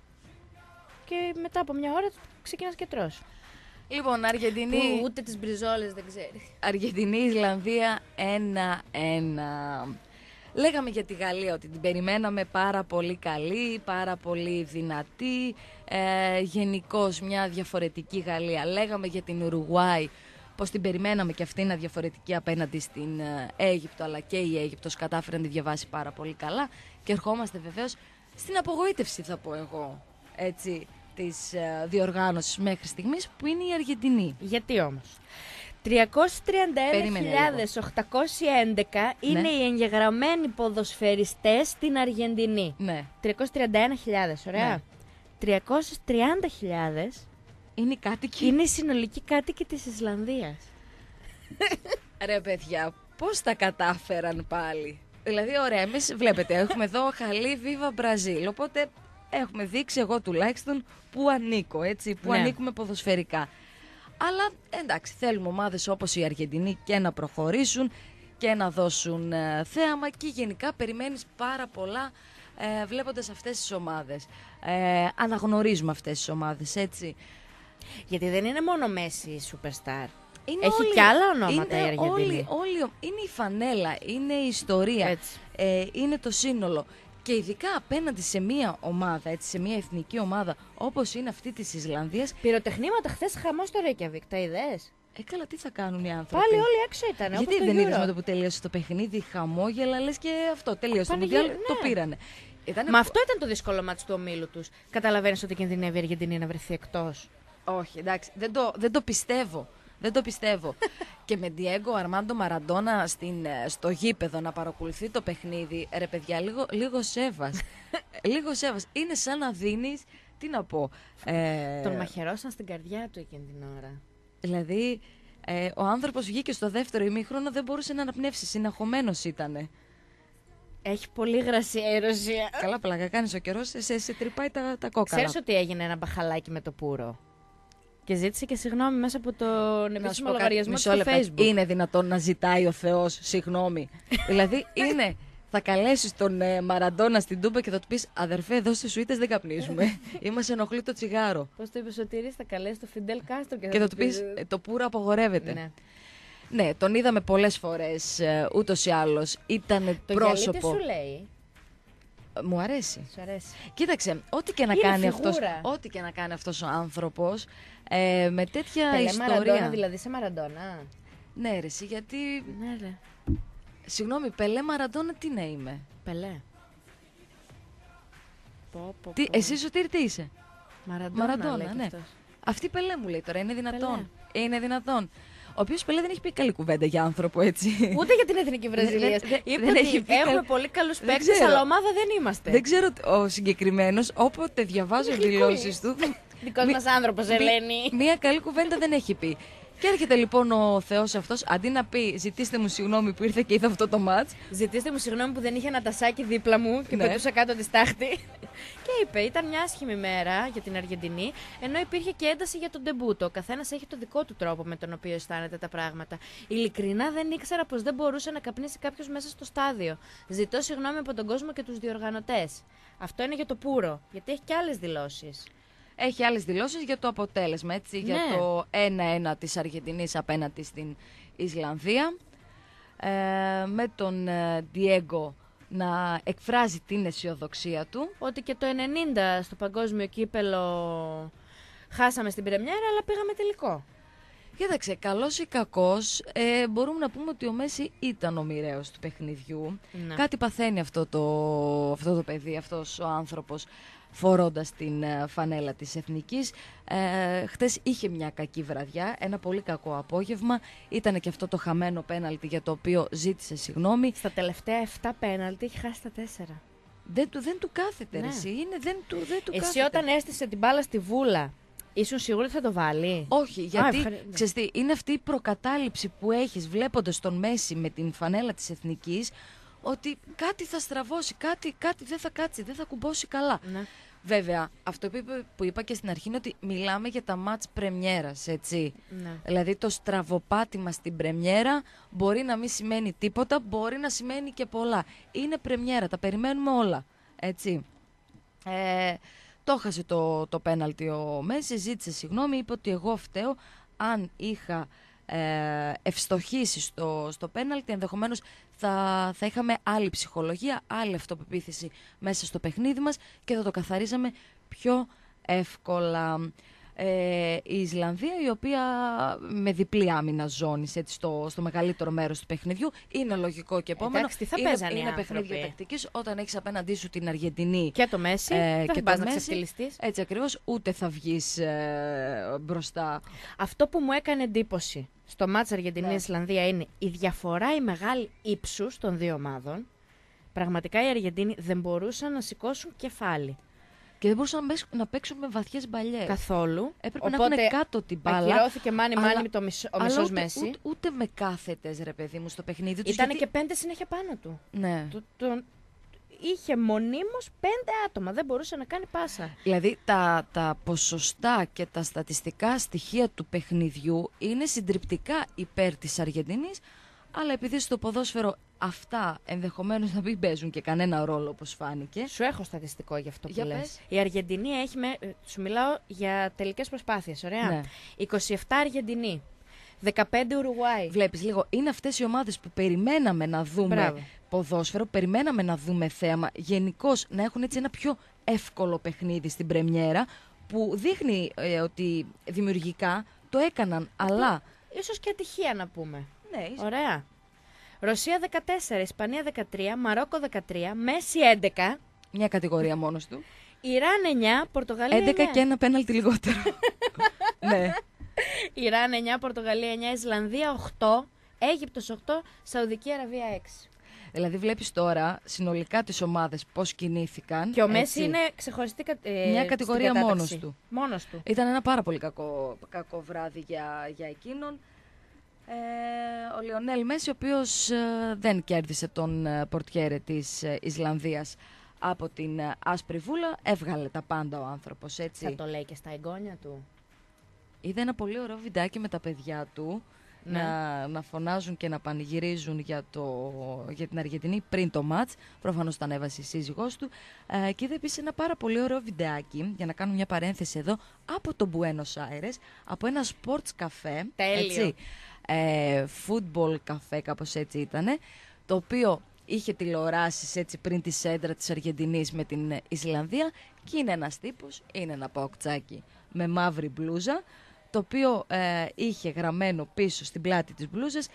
και μετά από μια ώρα ξεκινάς και τρως. Λοιπόν, Αργεντινή. Που ούτε τις μπριζόλες δεν ξέρει. Αργεντινή, Ισλανδία 1-1. Λέγαμε για τη Γαλλία ότι την περιμέναμε πάρα πολύ καλή, πάρα πολύ δυνατή, γενικώς μια διαφορετική Γαλλία. Λέγαμε για την Ουρουγουάη πως την περιμέναμε και αυτή είναι διαφορετική απέναντι στην Αίγυπτο, αλλά και η Αίγυπτος κατάφερε να τη διαβάσει πάρα πολύ καλά. Και ερχόμαστε βεβαίως στην απογοήτευση, θα πω εγώ. Έτσι. της διοργάνωσης μέχρι στιγμής, που είναι η Αργεντινή. Γιατί όμως? 331.811 είναι Ναι. οι εγγεγραμμένοι ποδοσφαιριστές στην Αργεντινή. Ναι. 331.000, ωραία. Ναι. 330.000 Είναι οι κάτοικοι. είναι οι συνολικοί κάτοικοι της Ισλανδίας. Ρε παιδιά, πώς τα κατάφεραν πάλι. Δηλαδή, ωραία, εμείς βλέπετε, έχουμε εδώ χαλί Viva Brazil. Οπότε έχουμε δείξει εγώ τουλάχιστον που ανήκω, έτσι, που Ναι. ανήκουμε ποδοσφαιρικά. Αλλά εντάξει, θέλουμε ομάδες όπως η Αργεντινή και να προχωρήσουν και να δώσουν θέαμα, και γενικά περιμένεις πάρα πολλά βλέποντας αυτές τις ομάδες. Αναγνωρίζουμε αυτές τις ομάδες, έτσι. Γιατί δεν είναι μόνο Μέση η superstar. Είναι Έχει όλοι- κι άλλα ονόματα η είναι Αργεντινή. είναι η φανέλα, είναι η ιστορία, Έτσι. είναι το σύνολο. Και ειδικά απέναντι σε μια ομάδα, έτσι, σε μια εθνική ομάδα όπως είναι αυτή της Ισλανδίας. Πυροτεχνήματα χθες χαμός στο Reykjavik, τα είδες? Καλά, τι θα κάνουν οι άνθρωποι. Πάλι όλοι έξω ήταν. Γιατί δεν είδες με το που τελείωσε το παιχνίδι, χαμόγελα, λες και αυτό, τελείωσε το Πανηγύρι, Μουντιάλ, το ναι. πήρανε. Μα αυτό ήταν το δύσκολο μάτι του ομίλου τους. Καταλαβαίνεις ότι κινδυνεύει η Αργεντινή να βρεθεί εκτός. Όχι, εντάξει, δεν το πιστεύω. Δεν το πιστεύω. Και με Diego Armando Maradona στο γήπεδο να παρακολουθεί το παιχνίδι, ρε παιδιά, λίγο σέβας. Λίγο σέβας. Είναι σαν να δίνεις, τι να πω. Τον μαχαιρώσαν στην καρδιά του εκείνη την ώρα. Δηλαδή, ο άνθρωπος βγήκε στο δεύτερο ημίχρονο, δεν μπορούσε να αναπνεύσει, συναχωμένος ήτανε. Έχει πολύ γρασία η Ρωσία. Καλά πλάκα κάνεις ο καιρός, σε τρυπάει τα κόκαλα. Ξέρεις ότι έγινε ένα μπαχαλάκι με το πουρο? Και ζήτησε και συγγνώμη μέσα από τον Να σου επίσημο πω κάτι, λογαριασμό του μισό στο λεπτό. Facebook. Είναι δυνατόν να ζητάει ο Θεός συγγνώμη? Δηλαδή είναι. Θα καλέσεις τον Μαραντόνα στην Τούμπα και θα του πεις, αδερφέ, εδώ στις σουίτες δεν καπνίζουμε. Είμαστε ενοχλεί το τσιγάρο. Πώς το είπε ο Σωτήρης, θα καλέσει τον Φιντέλ Κάστρο Και θα του πεις, το πουρο απογορεύεται. Ναι. Ναι, τον είδαμε πολλές φορές, ούτως ή άλλως. Ήταν Το γυαλί τι πρόσωπο. σου λέει? Μου αρέσει. Σου αρέσει? Κοίταξε, ό,τι και να Είναι κάνει φιγούρα. ό,τι και να κάνει αυτός ο άνθρωπος, με τέτοια Πελέ ιστορία. Μαραντόνα, δηλαδή σε Μαραντόνα. Ναι, ρε, εσύ, γιατί. Ναι, ρε. Συγγνώμη, Πελέ Μαραντόνα τι να είμαι? Πελέ. Πω. Εσύ Σωτήρη τι είσαι? Μαραντόνα, λέει ναι. και αυτός. Αυτή Πελέ μου λέει τώρα, είναι δυνατόν? Πελέ. Είναι δυνατόν. Ο οποίος Πελέ δεν έχει πει καλή κουβέντα για άνθρωπο, έτσι. Ούτε για την Εθνική Βραζιλία. Είπε δεν ότι έχει πει έχουμε καλ- πολύ καλούς Δεν παίκτες, ξέρω. αλλά ομάδα δεν είμαστε. Δεν ξέρω ο συγκεκριμένος, όποτε διαβάζω δηλώσεις του. Δικός μη- μας άνθρωπος, Ελένη. Μία καλή κουβέντα δεν έχει πει. Και έρχεται λοιπόν ο Θεός αυτός, αντί να πει ζητήστε μου συγγνώμη που ήρθε και είδα αυτό το μάτς. Ζητήστε μου συγγνώμη που δεν είχε ένα τασάκι δίπλα μου και Ναι. πετούσα κάτω τη στάχτη. Και είπε, ήταν μια άσχημη μέρα για την Αργεντινή, ενώ υπήρχε και ένταση για τον ντεμπούτο. Ο καθένας έχει το δικό του τρόπο με τον οποίο αισθάνεται τα πράγματα. Ειλικρινά δεν ήξερα πως δεν μπορούσε να καπνίσει κάποιος μέσα στο στάδιο. Ζητώ συγγνώμη από τον κόσμο και τους διοργανωτές. Αυτό είναι για το πουρο, γιατί έχει και άλλες δηλώσεις. Έχει άλλες δηλώσεις για το αποτέλεσμα, έτσι, για Ναι. το 1-1 της Αργεντινής απέναντι στην Ισλανδία. Με τον Diego να εκφράζει την αισιοδοξία του. Ότι και το 90 στο παγκόσμιο κύπελο χάσαμε στην πρεμιέρα, αλλά πήγαμε τελικό. Κοίταξε, καλός ή κακός, μπορούμε να πούμε ότι ο Μέση ήταν ο μοιραίος του παιχνιδιού. Ναι. Κάτι παθαίνει αυτό το παιδί, αυτός ο άνθρωπος, φορώντας την φανέλα της Εθνικής. Χτες είχε μια κακή βραδιά, ένα πολύ κακό απόγευμα. Ήταν και αυτό το χαμένο πέναλτι για το οποίο ζήτησε συγγνώμη. Στα τελευταία 7 πέναλτι έχει χάσει τα 4. Δεν του κάθεται, Ναι. ρε, εσύ. Δεν του Εσύ κάθεται. όταν έστησε την μπάλα στη βούλα, ήσουν σίγουρη ότι θα το βάλει? Όχι, γιατί ευχαριστώ. ξέρεις τι, είναι αυτή η προκατάληψη που έχεις βλέποντας τον Μέση με την φανέλα της Εθνικής, ότι κάτι θα στραβώσει, κάτι δεν θα κάτσει, δεν θα κουμπώσει καλά. Ναι. Βέβαια, αυτό που είπα και στην αρχή είναι ότι μιλάμε για τα μάτς πρεμιέρας, έτσι. Ναι. Δηλαδή το στραβοπάτημα στην πρεμιέρα μπορεί να μην σημαίνει τίποτα, μπορεί να σημαίνει και πολλά. Είναι πρεμιέρα, τα περιμένουμε όλα, έτσι. Το έχασε το πέναλτι ο Μέση, ζήτησε συγγνώμη, είπε ότι εγώ φταίω. Αν είχα ευστοχήσει στο πέναλτι, ενδεχομένως θα είχαμε άλλη ψυχολογία, άλλη αυτοπεποίθηση μέσα στο παιχνίδι μας και θα το καθαρίζαμε πιο εύκολα. η Ισλανδία, η οποία με διπλή άμυνα ζώνης, έτσι, στο μεγαλύτερο μέρος του παιχνιδιού. Είναι λογικό και επόμενο. Εντάξει, τι θα παίζανε οι είναι άνθρωποι. παιχνίδια τακτικής. Όταν έχεις απέναντί σου την Αργεντινή Και το Μέση, δεν θα πας να ξεφτυλιστείς. Έτσι ακριβώς, ούτε θα βγεις μπροστά. Αυτό που μου έκανε εντύπωση στο μάτς Αργεντινή-Ισλανδία είναι η διαφορά η μεγάλη ύψους των δύο ομάδων. Πραγματικά οι Αργεντίνοι δεν μπορούσαν να σηκώσουν κεφάλι. Και δεν μπορούσαν να παίξουν με βαθιές μπαλιές. Καθόλου. Έπρεπε να έχουν κάτω την μπάλα. Ακυρώθηκε μάνι-μάνι ο μισός Μέση. Ούτε με κάθετες, ρε παιδί μου, στο παιχνίδι τους. Ήτανε και 5 συνέχεια πάνω του. Ναι. Είχε μονίμως 5 άτομα. Δεν μπορούσε να κάνει πάσα. Δηλαδή τα ποσοστά και τα στατιστικά στοιχεία του παιχνιδιού είναι συντριπτικά υπέρ της Αργεντινής, αλλά επειδή στο ποδόσφαιρο αυτά ενδεχομένως να μην παίζουν και κανένα ρόλο, όπως φάνηκε. Σου έχω στατιστικό γι' αυτό που Για λες. πες. Η Αργεντινή έχει, σου μιλάω για τελικές προσπάθειες, ωραία. Ναι. 27 Αργεντινή, 15 Ουρουγουάη. Βλέπεις λίγο, είναι αυτές οι ομάδες που περιμέναμε να δούμε. Μπράβο. Ποδόσφαιρο, περιμέναμε να δούμε θέαμα. Γενικώς να έχουν έτσι ένα πιο εύκολο παιχνίδι στην πρεμιέρα, που δείχνει ότι δημιουργικά το έκαναν, αλλά... Ίσως και ατυχία να πούμε. Ναι, Ωραία. Ρωσία 14, Ισπανία 13, Μαρόκο 13, Μέση 11, μια κατηγορία μόνος του. Ιράν 9, Πορτογαλία 9. 11 και ένα πέναλτι λιγότερο. Ναι. Ιράν 9, Πορτογαλία 9, Ισλανδία 8, Αίγυπτος 8, Σαουδική Αραβία 6. Δηλαδή βλέπεις τώρα συνολικά τις ομάδες πώς κινήθηκαν. Και ο Μέση έτσι. είναι ξεχωριστή Μια κατηγορία στην μόνος κατάταξη. του. Μόνος του. Ήταν ένα πάρα πολύ κακό βράδυ για εκείνον. Ο Λιονέλ Μέση, ο οποίος δεν κέρδισε τον πορτιέρε της Ισλανδίας από την άσπρη βούλα, έβγαλε τα πάντα ο άνθρωπος, έτσι. Θα το λέει και στα εγγόνια του. Είδε ένα πολύ ωραίο βιντεάκι με τα παιδιά του, Ναι. να φωνάζουν και να πανηγυρίζουν για την Αργεντινή πριν το μάτς. Προφανώς τα ανέβασε η σύζυγός του. Και είδε επίσης ένα πάρα πολύ ωραίο βιντεάκι, για να κάνω μια παρένθεση εδώ, από το Buenos Aires, από ένα sports cafe. Τέλειο. Έτσι, football cafe, κάπως έτσι ήτανε, το οποίο είχε τηλεοράσεις έτσι πριν τη σέντρα της Αργεντινής με την Ισλανδία, και είναι ένας τύπος, είναι ένα παοκτσάκι με μαύρη μπλούζα, το οποίο είχε γραμμένο πίσω στην πλάτη της μπλούζας,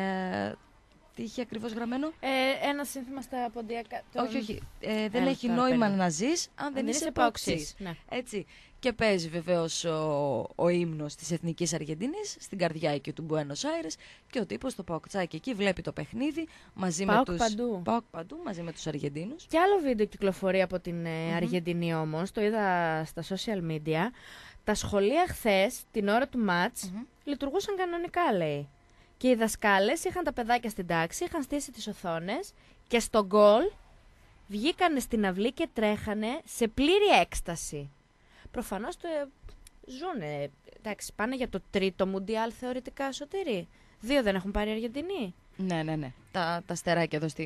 τι είχε ακριβώς γραμμένο? Ένα σύνθημα στα ποντιακά. Όχι, δεν Έλα, έχει τώρα νόημα παίρνω. να ζεις αν δεν είσαι παοξής. Ναι. Έτσι. Και παίζει βεβαίως ο ύμνος της Εθνικής Αργεντινής στην καρδιά εκεί του Buenos Aires, και ο τύπος στο παοκτσάκι εκεί βλέπει το παιχνίδι μαζί με τους... Πάοκ παντού μαζί με τους Αργεντίνους. Και άλλο βίντεο κυκλοφορεί από την Αργεντινή όμως, το είδα στα social media. Τα σχολεία χθες, την ώρα του μάτς, λειτουργούσαν κανονικά, λέει. Και οι δασκάλες είχαν τα παιδάκια στην τάξη, είχαν στήσει τις οθόνες και στο γκολ βγήκανε στην αυλή και τρέχανε σε πλήρη έκσταση. Προφανώς το ζουνε. Εντάξει, πάνε για το τρίτο Μουντιάλ θεωρητικά, Σωτήρη. 2 δεν έχουν πάρει οι Αργεντινοί. Ναι. Τα αστεράκια εδώ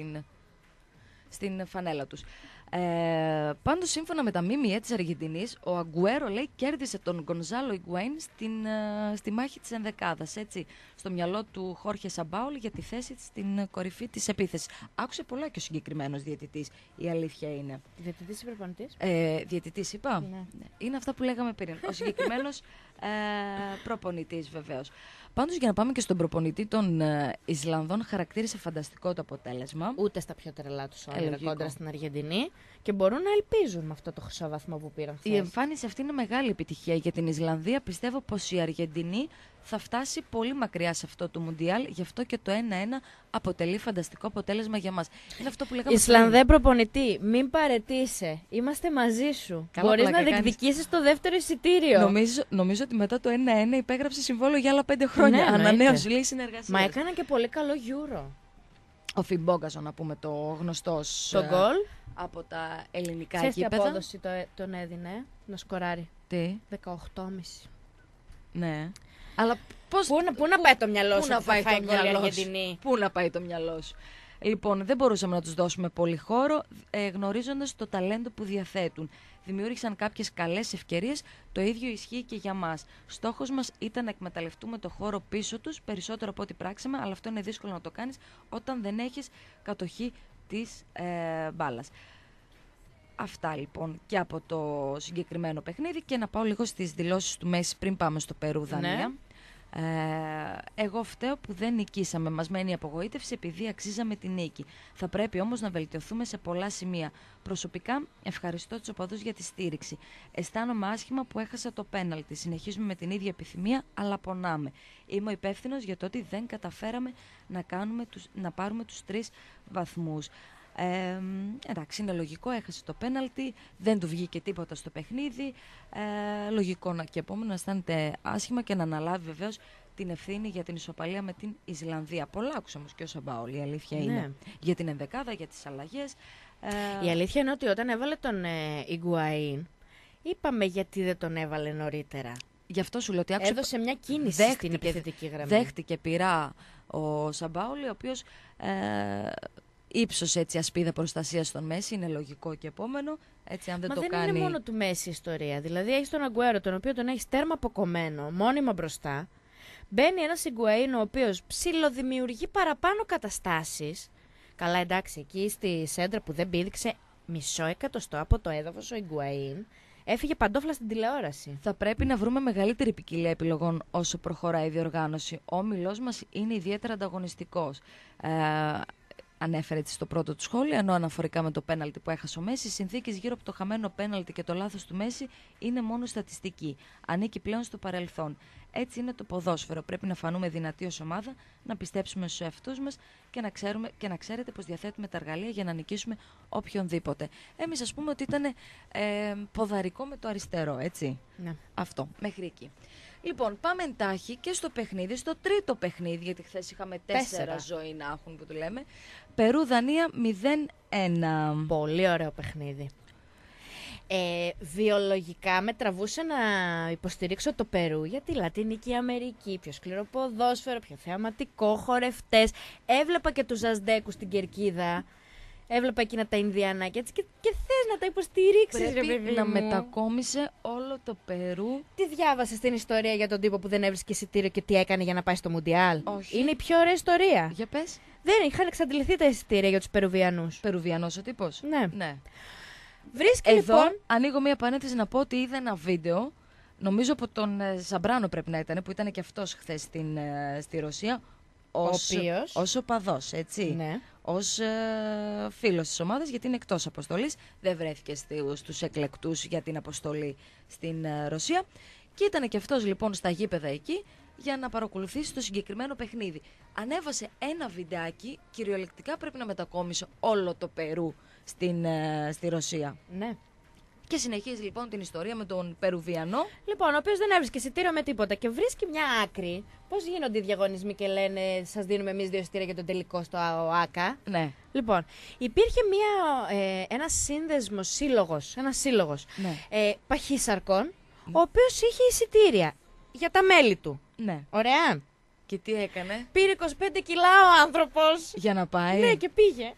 στην φανέλα τους. Πάντως, σύμφωνα με τα ΜΜΕ της Αργεντινής, ο Αγκουέρο, λέει, κέρδισε τον Γκονζάλο Ιγκουέιν στη μάχη της ενδεκάδας, έτσι, στο μυαλό του Χόρχε Σαμπάουλ για τη θέση της στην κορυφή της επίθεσης. Άκουσε πολλά και ο συγκεκριμένος διαιτητής, η αλήθεια είναι. Διαιτητής ή προπονητής? Διαιτητής είπα. Ναι. Είναι αυτά που λέγαμε πριν. Ο συγκεκριμένος προπονητής, βεβαίως. Πάντως, για να πάμε και στον προπονητή των Ισλανδών, χαρακτήρισε φανταστικό το αποτέλεσμα. Ούτε στα πιο τρελά τους όνειρα Λογικό. κόντρα στην Αργεντινή, και μπορούν να ελπίζουν με αυτό το χρυσό βαθμό που πήραν χθες. Η εμφάνιση αυτή είναι μεγάλη επιτυχία για την Ισλανδία. Πιστεύω πως η Αργεντινή θα φτάσει πολύ μακριά σε αυτό το Μουντιάλ. Γι' αυτό και το 1-1 αποτελεί φανταστικό αποτέλεσμα για μας. Είναι αυτό που λέγαμε Ισλανδέ προπονητή, μην παρετήσει. Είμαστε μαζί σου. Καλά Μπορείς να πλάκα κάνεις. διεκδικήσεις το δεύτερο εισιτήριο. Νομίζω ότι μετά το 1-1 υπέγραψε συμβόλαιο για άλλα 5 χρόνια. Ναι, Ανανέωση, λέει, συνεργασία. Μα έκανα και πολύ καλό Euro. Ο Φιμπόγκαζο, να πούμε, το γνωστός Το γκολ. από τα ελληνικά Ξέρεις τι γήπεδα. απόδοση τον έδινε να σκοράρει? Τι, 18,5. ναι. Αλλά πώς... Πού να πάει το μυαλό Πού σου να ότι θα πάει φάει το γκολ η μυαλό σου? Αργεντινή? Πού να πάει το μυαλό σου? Λοιπόν, δεν μπορούσαμε να τους δώσουμε πολύ χώρο, γνωρίζοντας το ταλέντο που διαθέτουν. Δημιούργησαν κάποιες καλές ευκαιρίες, το ίδιο ισχύει και για μας. Στόχος μας ήταν να εκμεταλλευτούμε το χώρο πίσω τους, περισσότερο από ό,τι πράξαμε, αλλά αυτό είναι δύσκολο να το κάνεις όταν δεν έχεις κατοχή της μπάλας. Αυτά λοιπόν και από το συγκεκριμένο παιχνίδι, και να πάω λίγο στις δηλώσεις του Μέση πριν πάμε στο Περού-Δανία. Ναι. Εγώ φταίω που δεν νικήσαμε. Μας μένει η απογοήτευση επειδή αξίζαμε τη νίκη. Θα πρέπει όμως να βελτιωθούμε σε πολλά σημεία. Προσωπικά ευχαριστώ τους οπαδούς για τη στήριξη. Αισθάνομαι άσχημα που έχασα το πέναλτι. Συνεχίζουμε με την ίδια επιθυμία, αλλά πονάμε. Είμαι ο υπεύθυνος για το ότι δεν καταφέραμε να πάρουμε τους 3 βαθμούς. Εντάξει, είναι λογικό, έχασε το πέναλτι, δεν του βγήκε τίποτα στο παιχνίδι, λογικό και επόμενο να αισθάνεται άσχημα και να αναλάβει βεβαίως την ευθύνη για την ισοπαλία με την Ισλανδία. Πολλά άκουσα όμως και ο Σαμπάολη, η αλήθεια είναι, για την ενδεκάδα, για τις αλλαγές. Η αλήθεια είναι ότι όταν έβαλε τον Ιγκουαΐν, είπαμε γιατί δεν τον έβαλε νωρίτερα. Γι' αυτό σου λέω ότι έδωσε μια κίνηση στην επιθετική γραμμή. Δέχτηκε πειρά ο Σαμπάολη, ο οποίος ύψωσε έτσι ασπίδα προστασία στον Μέση, είναι λογικό και επόμενο. Έτσι, αν δεν το κάνει. Είναι μόνο του Μέση η ιστορία. Δηλαδή, έχει τον Αγκουέρο, τον οποίο τον έχει τέρμα αποκομμένο, μόνιμα μπροστά. Μπαίνει ένα Ιγκουαΐν, ο οποίο ψιλοδημιουργεί παραπάνω καταστάσεις. Καλά, εντάξει, εκεί στη σέντρα που δεν πήδηξε μισό εκατοστό από το έδαφος ο Ιγκουαΐν, έφυγε παντόφλα στην τηλεόραση. Θα πρέπει να βρούμε μεγαλύτερη ποικιλία επιλογών όσο προχωράει η διοργάνωση. Ο όμιλός μας είναι ιδιαίτερα ανταγωνιστικός. Ανέφερε έτσι στο πρώτο του σχόλιο, ενώ αναφορικά με το πέναλτι που έχασε ο Μέση, οι συνθήκες γύρω από το χαμένο πέναλτι και το λάθος του Μέση είναι μόνο στατιστική. Ανήκει πλέον στο παρελθόν. Έτσι είναι το ποδόσφαιρο. Πρέπει να φανούμε δυνατοί ως ομάδα, να πιστέψουμε στους εαυτούς μας και να ξέρετε πως διαθέτουμε τα εργαλεία για να νικήσουμε οποιονδήποτε. Εμείς ας πούμε ότι ήταν ποδαρικό με το αριστερό, έτσι. Ναι. Αυτό, μέχρι εκεί. Λοιπόν, πάμε εντάχει και στο παιχνίδι, στο τρίτο παιχνίδι, γιατί χθες είχαμε 4 ζωή να έχουν που του λέμε. Περού-Δανία 0-1. Πολύ ωραίο παιχνίδι. Βιολογικά με τραβούσε να υποστηρίξω το Περού για τη Λατινική Αμερική. Πιο σκληρό ποδόσφαιρο, πιο θεαματικό, χορευτές. Έβλεπα και τους Ζασδέκους στην κερκίδα. Έβλεπα εκείνα τα Ινδιανάκια έτσι και θες να τα υποστηρίξεις. Πρέπει να μετακόμισε όλο το Περού. Τι διάβασες την ιστορία για τον τύπο που δεν έβρισκε εισιτήριο και τι έκανε για να πάει στο Μουντιάλ? Όχι. Είναι η πιο ωραία ιστορία. Για πες. Δεν είχαν εξαντληθεί τα εισιτήρια για τους Περουβιανούς. Περουβιανός ο τύπος. Ναι. Βρίσκει εδώ, λοιπόν. ανοίγω μία παρένθεση να πω ότι είδα ένα βίντεο, νομίζω από τον Ζαμπράνο πρέπει να ήταν, που ήταν και αυτός χθες στη Ρωσία. Ως οπαδός, έτσι. Ναι. Ως φίλος της ομάδας, γιατί είναι εκτός αποστολής. Δεν βρέθηκε στους εκλεκτούς για την αποστολή στην Ρωσία. Και ήταν και αυτός λοιπόν στα γήπεδα εκεί για να παρακολουθήσει το συγκεκριμένο παιχνίδι. Ανέβασε ένα βιντεάκι, κυριολεκτικά πρέπει να μετακόμισε όλο το Περού στη Ρωσία. Ναι. Και συνεχίζει λοιπόν την ιστορία με τον Περουβιανό. Λοιπόν, ο οποίος δεν έβρισκε εισιτήριο με τίποτα και βρίσκει μια άκρη. Πώς γίνονται οι διαγωνισμοί και λένε σας δίνουμε εμείς 2 εισιτήρια για τον τελικό στο ΑΟΑΚΑ. Ναι. Λοιπόν, υπήρχε ένας σύνδεσμος, σύλλογος Ναι. παχύσαρκων, ο οποίος είχε εισιτήρια για τα μέλη του. Ναι. Ωραία. Και τι έκανε? Πήρε 25 κιλά ο άνθρωπος. Για να πάει. Ναι, και πήγε.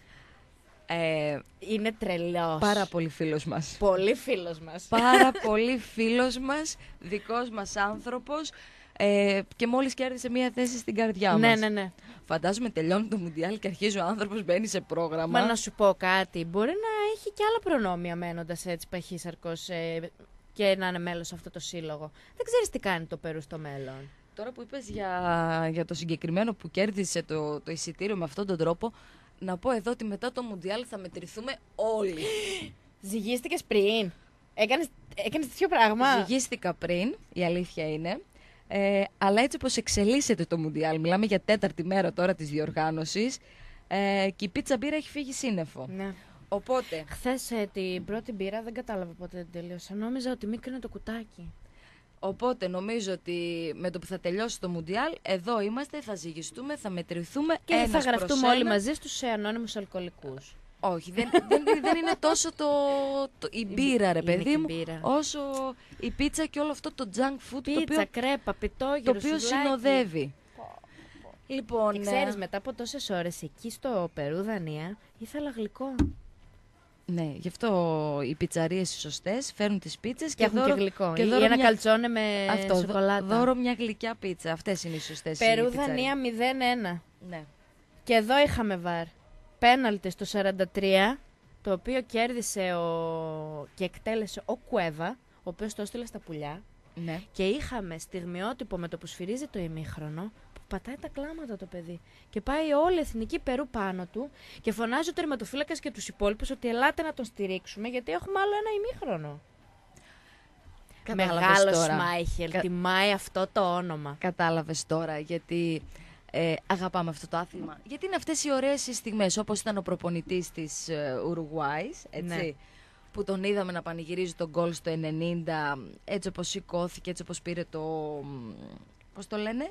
Είναι τρελός. Πάρα πολύ φίλος μας. Πολύ φίλος μας. Πάρα πολύ φίλος μας, δικός μας άνθρωπος, και μόλις κέρδισε μία θέση στην καρδιά μας. Ναι. Φαντάζομαι τελειώνει το Μουντιάλ και αρχίζει ο άνθρωπος, μπαίνει σε πρόγραμμα. Μα να σου πω κάτι, μπορεί να έχει και άλλα προνόμια μένοντας έτσι παχύσαρκος και να είναι μέλος σε αυτό το σύλλογο. Δεν ξέρεις τι κάνει το Περού στο μέλλον. Τώρα που είπες για το συγκεκριμένο που κέρδισε το εισιτήριο με αυτόν τον τρόπο, να πω εδώ ότι μετά το Μουντιάλ θα μετρηθούμε όλοι. Ζυγίστηκες πριν? Έκανες τέτοιο πράγμα? Ζυγίστηκα πριν, η αλήθεια είναι. Αλλά έτσι όπως εξελίσσεται το Μουντιάλ, μιλάμε για 4η μέρα τώρα της διοργάνωσης, και η πίτσα μπύρα έχει φύγει σύννεφο. Ναι. Οπότε. Χθες την πρώτη μπύρα δεν κατάλαβα πότε την τελείωσα. Νόμιζα ότι μίκρινε το κουτάκι. Οπότε νομίζω ότι με το που θα τελειώσει το Μουντιάλ, εδώ είμαστε, θα ζυγιστούμε, θα μετρηθούμε. Και θα γραφτούμε όλοι μαζί στους ανώνυμους αλκοολικούς. Όχι, δεν είναι τόσο η μπύρα, ρε παιδί μου, όσο η πίτσα και όλο αυτό το junk food, πίτσα, κρέπα, πιτόγυρο, το οποίο συνοδεύει. Λοιπόν, ξέρεις, μετά από τόσες ώρες εκεί στο Περού, Δανία, ήθελα γλυκό. Ναι, γι' αυτό οι πιτσαρίες οι σωστές φέρνουν τις πίτσες και έχουν δώρο, και γλυκό. Και ή ένα καλτσόνε με σοκολάτα. Δώρο μια γλυκιά πίτσα. Αυτές είναι οι σωστές. Περού Δανία 0-1. Ναι. Και εδώ είχαμε βαρ. Πέναλτι στο 43. το οποίο κέρδισε και εκτέλεσε ο Κουέβα, ο οποίος το έστειλε στα πουλιά. Ναι. Και είχαμε στιγμιότυπο με το που σφυρίζει το ημίχρονο, που πατάει τα κλάματα το παιδί. Και πάει όλη η εθνική Περού πάνω του και φωνάζει ο τερματοφύλακας και τους υπόλοιπους ότι ελάτε να τον στηρίξουμε, γιατί έχουμε άλλο ένα ημίχρονο. Μεγάλο Σμάιχελ, τιμάει αυτό το όνομα. Κατάλαβες τώρα γιατί αγαπάμε αυτό το άθλημα. Γιατί είναι αυτές οι ωραίες στιγμές, όπως ήταν ο προπονητής της Ουρουγουάης, έτσι, ναι, που τον είδαμε να πανηγυρίζει τον γκολ στο 90, έτσι όπως σηκώθηκε, έτσι όπως πήρε το... Πώς το λένε?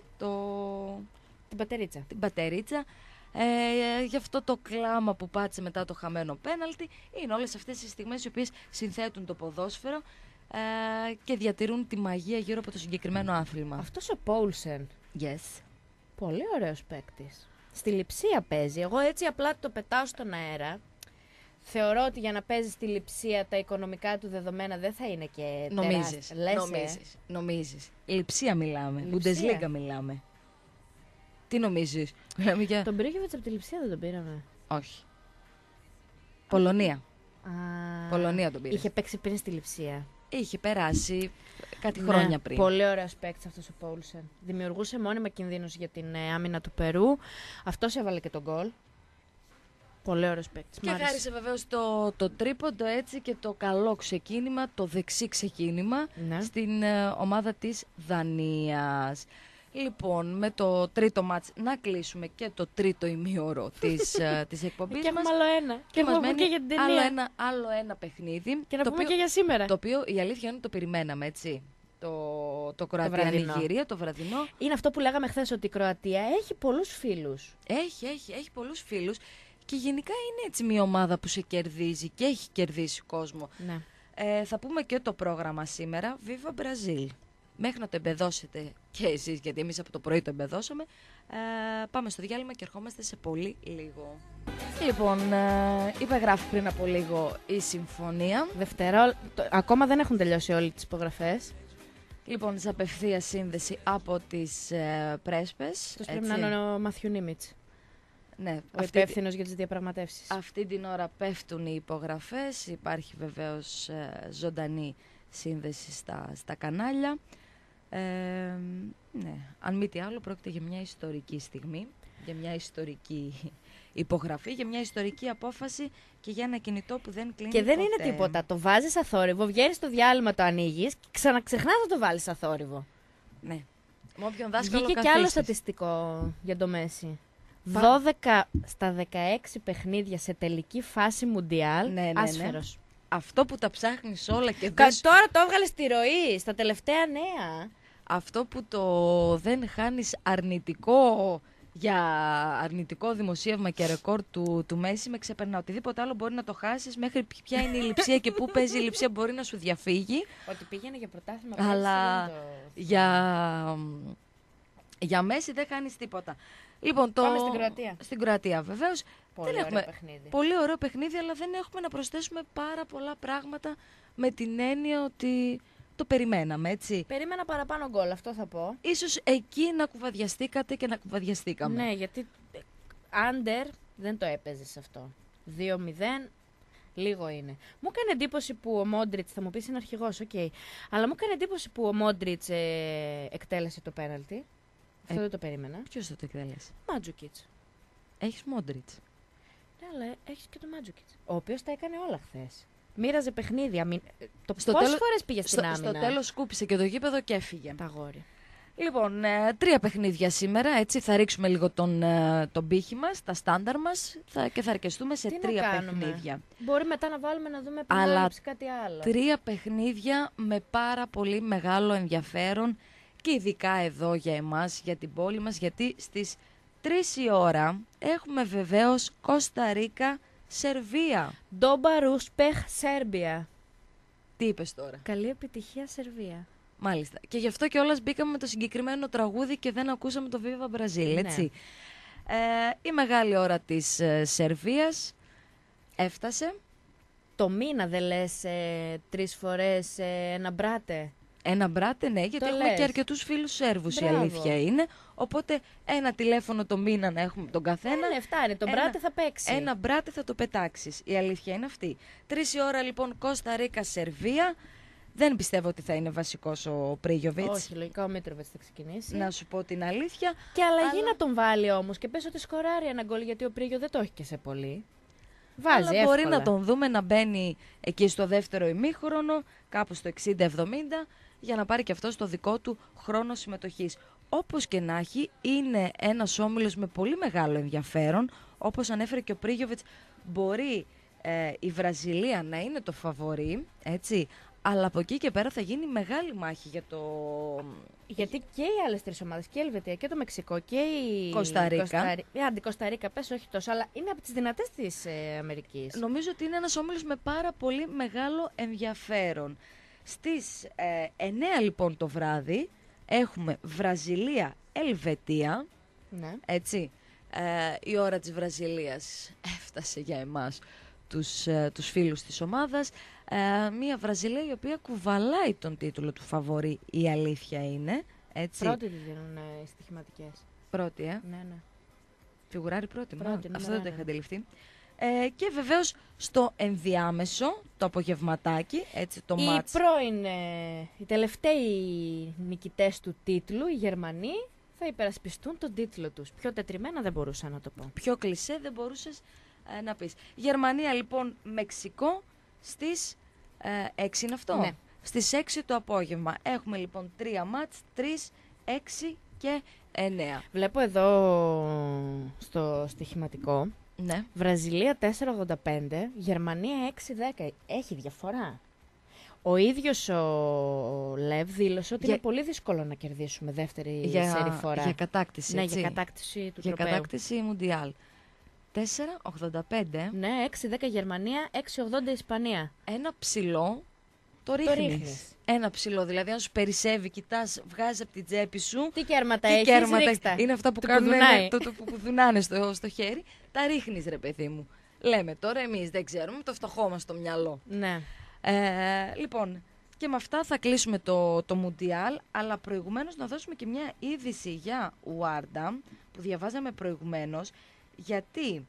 Την πατερίτσα. Γι' αυτό το κλάμα που πάτησε μετά το χαμένο πέναλτι. Είναι όλες αυτές οι στιγμές οι οποίες συνθέτουν το ποδόσφαιρο και διατηρούν τη μαγεία γύρω από το συγκεκριμένο άθλημα. Αυτός ο Πόλσεν. Yes. Πολύ ωραίος παίκτης. Στη Λειψία παίζει. Εγώ έτσι απλά το πετάω στον αέρα. Θεωρώ ότι για να παίζει στη Λειψία τα οικονομικά του δεδομένα δεν θα είναι και Νομίζεις. Λειψία μιλάμε. Bundesliga μιλάμε. Τι νομίζεις? Τον Μπρίγεβιτς από τη Λειψία δεν τον πήραμε? Όχι. Πολωνία. Πολωνία τον πήρε. Είχε παίξει πριν στη Λειψία. Είχε περάσει κάτι χρόνια πριν. Πολύ ωραίος παίκτης αυτός ο Πόλσεν. Δημιουργούσε μόνιμα κινδύνους για την άμυνα του Περού. Αυτός έβαλε και τον γκολ. Πολύ ωραίος παίκτης. Και χάρισε βεβαίως το τρίποντο, έτσι, και το καλό ξεκίνημα, το δεξί ξεκίνημα, ναι, στην ομάδα της Δανίας. Λοιπόν, με το τρίτο μάτς να κλείσουμε και το τρίτο ημίωρο της εκπομπής μας. Και έχουμε άλλο ένα. Και μας μένει και την άλλο ένα παιχνίδι. Και να πούμε και για σήμερα. Το οποίο η αλήθεια είναι ότι το περιμέναμε, έτσι. Το Κροατία-Νιγηρία, το βραδινό. Είναι αυτό που λέγαμε χθες, ότι η Κροατία έχει πολλούς φίλους. Έχει πολλούς φίλους. Και γενικά είναι έτσι μια ομάδα που σε κερδίζει και έχει κερδίσει κόσμο. Ναι. Θα πούμε και το πρόγραμμα σήμερα. Viva Brazil. Μέχρι να το εμπεδώσετε και εσείς, γιατί εμείς από το πρωί το εμπεδώσαμε, πάμε στο διάλειμμα και ερχόμαστε σε πολύ λίγο. Λοιπόν, υπεγράφει πριν από λίγο η συμφωνία. Ακόμα δεν έχουν τελειώσει όλες τις υπογραφές. Λοιπόν, σε απευθεία σύνδεση από τις πρέσπες. Τους πρέπει να είναι ο Μαθιού Νίμιτς. Ναι, ο υπεύθυνος για τις διαπραγματεύσεις. Αυτή την ώρα πέφτουν οι υπογραφές. Υπάρχει βεβαίως ζωντανή σύνδεση στα κανάλια. Ναι, αν μη τι άλλο, πρόκειται για μια ιστορική στιγμή, για μια ιστορική υπογραφή, για μια ιστορική απόφαση και για ένα κινητό που δεν κλείνει. Και δεν ποτέ. Είναι τίποτα. Το βάζεις αθόρυβο, βγαίνεις στο διάλειμμα, το ανοίγεις και ξαναξεχνάς να το βάλεις αθόρυβο. Ναι. Με όποιον δάσκαλο βγήκε κι άλλο στατιστικό για το Μέση. 12 στα 16 παιχνίδια σε τελική φάση Μουντιάλ, άσφαιρος. Ναι. Αυτό που τα ψάχνεις όλα και τώρα το έβγαλε στη ροή, στα τελευταία νέα. Αυτό που το δεν χάνεις αρνητικό για αρνητικό δημοσίευμα και ρεκόρ του Μέση με ξεπερνά. Οτιδήποτε άλλο μπορεί να το χάσεις, μέχρι ποια είναι η Λειψία και πού παίζει η Λειψία μπορεί να σου διαφύγει. Ότι πήγαινε για πρωτάθλημα. Αλλά για Μέση δεν χάνεις τίποτα. Λοιπόν, πάμε στην Κροατία. Στην Κροατία, βεβαίως. Παιχνίδι. Πολύ ωραίο παιχνίδι, αλλά δεν έχουμε να προσθέσουμε πάρα πολλά πράγματα με την έννοια ότι το περιμέναμε, έτσι. Περίμενα παραπάνω γκολ, αυτό θα πω. Ίσως εκεί να κουβαδιαστήκατε και να κουβαδιαστήκαμε. Ναι, γιατί under δεν το έπαιζες αυτό. 2-0, λίγο είναι. Μου έκανε εντύπωση που ο Μόντριτς, θα μου πεις είναι αρχηγός, οκ. Αλλά μου έκανε εντύπωση που ο Μόντριτς εκτέλεσε το πέναλτι. Αυτό δεν το περίμενα. Ποιος θα το εκτέλεσε? Μάντζουκιτς. Έχεις Μόντριτς. Ναι, αλλά έχεις και τον Μάντζουκιτς, ο οποίος τα έκανε όλα χθες. Μοίραζε παιχνίδια. Πόσες φορές πήγε στην άμυνα? Στο τέλος σκούπισε και το γήπεδο και έφυγε. Τα γόρια. Λοιπόν, 3 παιχνίδια σήμερα, έτσι θα ρίξουμε λίγο τον πύχη μας, τα στάνταρ μας και θα αρκεστούμε σε 3 παιχνίδια. Μπορεί μετά να βάλουμε να δούμε επανάληψη κάτι άλλο. 3 παιχνίδια με πάρα πολύ μεγάλο ενδιαφέρον και ειδικά εδώ για εμάς, για την πόλη μας, γιατί στις 3 η ώρα έχουμε βεβαίως Κώστα Ρίκα, Σερβία. Ντόμπα Ρούσπεχ, Σέρβια. Τι είπες τώρα? Καλή επιτυχία, Σερβία. Μάλιστα. Και γι' αυτό κιόλας μπήκαμε με το συγκεκριμένο τραγούδι και δεν ακούσαμε το Viva Brazil, έτσι. Ναι. Η μεγάλη ώρα της Σερβίας έφτασε. Το μήνα δεν λες 3 φορές ένα μπράτε. Ένα μπράτε, ναι, γιατί Το έχουμε λες. και αρκετούς φίλους Σέρβους, η Μπράβο. αλήθεια είναι. Οπότε ένα τηλέφωνο το μήνα να έχουμε τον καθένα. Ναι, φτάνει. Το Ένα- μπράτε θα παίξει. Ένα μπράτε θα το πετάξεις. Η αλήθεια είναι αυτή. 3 η ώρα λοιπόν Κώστα Ρίκα, Σερβία. Δεν πιστεύω ότι θα είναι βασικός ο Πρίγιοβιτς. Όχι, λογικά ο Μίτροβιτς θα ξεκινήσει. Να σου πω την αλήθεια. Και αλλαγή Αλλά- να τον βάλει όμως και πες ότι σκοράρει ένα γκολ, γιατί ο Πρίγιο δεν το έχει και σε πολύ. Βάζει Αλλά μπορεί εύκολα. να τον δούμε να μπαίνει εκεί στο δεύτερο ημίχρονο, κάπου στο 60-70, για να πάρει και αυτό το δικό του χρόνο συμμετοχής. Όπως και να έχει, είναι ένας όμιλος με πολύ μεγάλο ενδιαφέρον. Όπως ανέφερε και ο Πρίγιοβιτς, μπορεί η Βραζιλία να είναι το φαβορί, έτσι, αλλά από εκεί και πέρα θα γίνει μεγάλη μάχη για το... Γιατί και οι άλλες τρεις ομάδες, και η Ελβετία και το Μεξικό και η Κοσταρίκα. Αντικοσταρίκα, πες όχι τόσο, αλλά είναι από τις δυνατές της Αμερικής. Νομίζω ότι είναι ένας όμιλος με πάρα πολύ μεγάλο ενδιαφέρον. Στις 9 λοιπόν το βράδυ έχουμε Βραζιλία-Ελβετία, Ναι. έτσι. Η ώρα της Βραζιλίας έφτασε για εμάς τους φίλους της ομάδας. Μια Βραζιλία η οποία κουβαλάει τον τίτλο του φαβορί, η αλήθεια είναι. Έτσι. Πρώτη τη δίνουν οι στοιχηματικές. Πρώτη, Ναι, ναι. Φιγουράρι πρώτη. Πρώτη, Αυτό νούμερο δεν το ένα. είχα αντιληφθεί. Και βεβαίως στο ενδιάμεσο, το απογευματάκι, έτσι, το μάτς. Οι τελευταίοι νικητές του τίτλου, οι Γερμανοί, θα υπερασπιστούν τον τίτλο τους. Πιο τετριμένα δεν μπορούσα να το πω. Πιο κλισέ δεν μπορούσες να πεις. Γερμανία λοιπόν, Μεξικό στις 6 είναι αυτό. Ναι. Στις 6 το απόγευμα. Έχουμε λοιπόν 3 μάτς, 3, 6 και 9. Βλέπω εδώ στο στοιχηματικό, Ναι. Βραζιλία 4,85, Γερμανία 6,10. Έχει διαφορά. Ο ίδιος ο Λεβ δήλωσε ότι Για- είναι πολύ δύσκολο να κερδίσουμε δεύτερη σερή φορά. για κατάκτηση, Ναι, έτσι. για κατάκτηση του Για τροπαίου. κατάκτηση Μουντιάλ. 4,85. Ναι, 6-10 Γερμανία, 6-80 Ισπανία. Ένα ψηλό το ρίχνεις. Ένα ψηλό, δηλαδή αν σου περισσεύει, κοιτάς, βγάζεις από την τσέπη σου. Τι κέρματα Τι έχεις, κέρματα ρίξτα. είναι αυτά που Του κάνουν κουδουνάει. το που κουδουνάνε στο χέρι. Τα ρίχνεις ρε παιδί μου. Λέμε τώρα εμείς δεν ξέρουμε, το φτωχό μας στο μυαλό. Ναι. Λοιπόν, και με αυτά θα κλείσουμε το Μουντιάλ, αλλά προηγουμένως να δώσουμε και μια είδηση για Ουάρντα που διαβάζαμε προηγουμένως, γιατί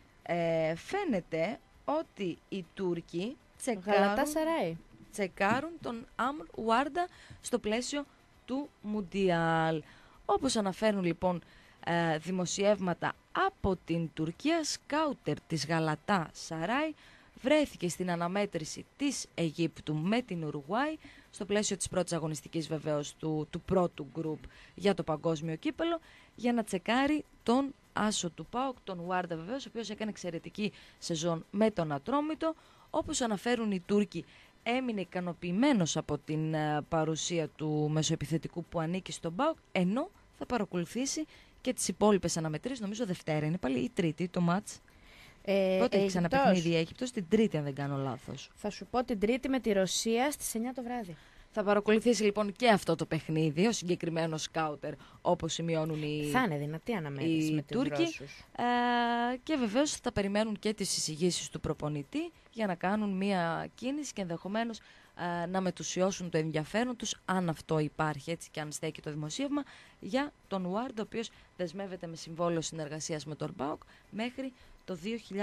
φαίνεται ότι οι Τούρκοι Γαλατά Σαράι. τσεκάρουν τον Αμρ Ουάρντα στο πλαίσιο του Μουντιάλ. Όπως αναφέρουν λοιπόν δημοσιεύματα από την Τουρκία, σκάουτερ της Γαλατά Σαράι βρέθηκε στην αναμέτρηση της Αιγύπτου με την Ουρουγουάη στο πλαίσιο της πρώτης αγωνιστικής βεβαίως του πρώτου γκρουπ για το παγκόσμιο κύπελο, για να τσεκάρει τον άσο του ΠΑΟΚ, τον Ουάρντα βεβαίως, ο οποίος έκανε εξαιρετική σεζόν με τον Ατρόμητο. Όπως αναφέρουν οι Τούρκοι, έμεινε ικανοποιημένος από την παρουσία του μεσοεπιθετικού που ανήκει στον ΠΑΟΚ, ενώ θα παρακολουθήσει και τις υπόλοιπες αναμετρήσεις, νομίζω Δευτέρα είναι πάλι ή Τρίτη το μάτς. Πότε έχει ξαναπαιχνίδι η Αίγυπτος, την Τρίτη αν δεν κάνω λάθος. Θα σου πω την Τρίτη με τη Ρωσία στις 9 το βράδυ. Θα παρακολουθήσει λοιπόν και αυτό το παιχνίδι, ο συγκεκριμένος σκάουτερ, όπως σημειώνουν οι, Θα είναι δυνατή αναμέτρηση οι με τους Τούρκοι. Ρώσους. Και βεβαίως θα περιμένουν και τις εισηγήσεις του προπονητή για να κάνουν μία κίνηση και ενδεχομένως να μετουσιώσουν το ενδιαφέρον τους, αν αυτό υπάρχει έτσι και αν στέκει το δημοσίευμα, για τον Ουάρντα, ο οποίος δεσμεύεται με συμβόλαιο συνεργασίας με τον ΠΑΟΚ μέχρι το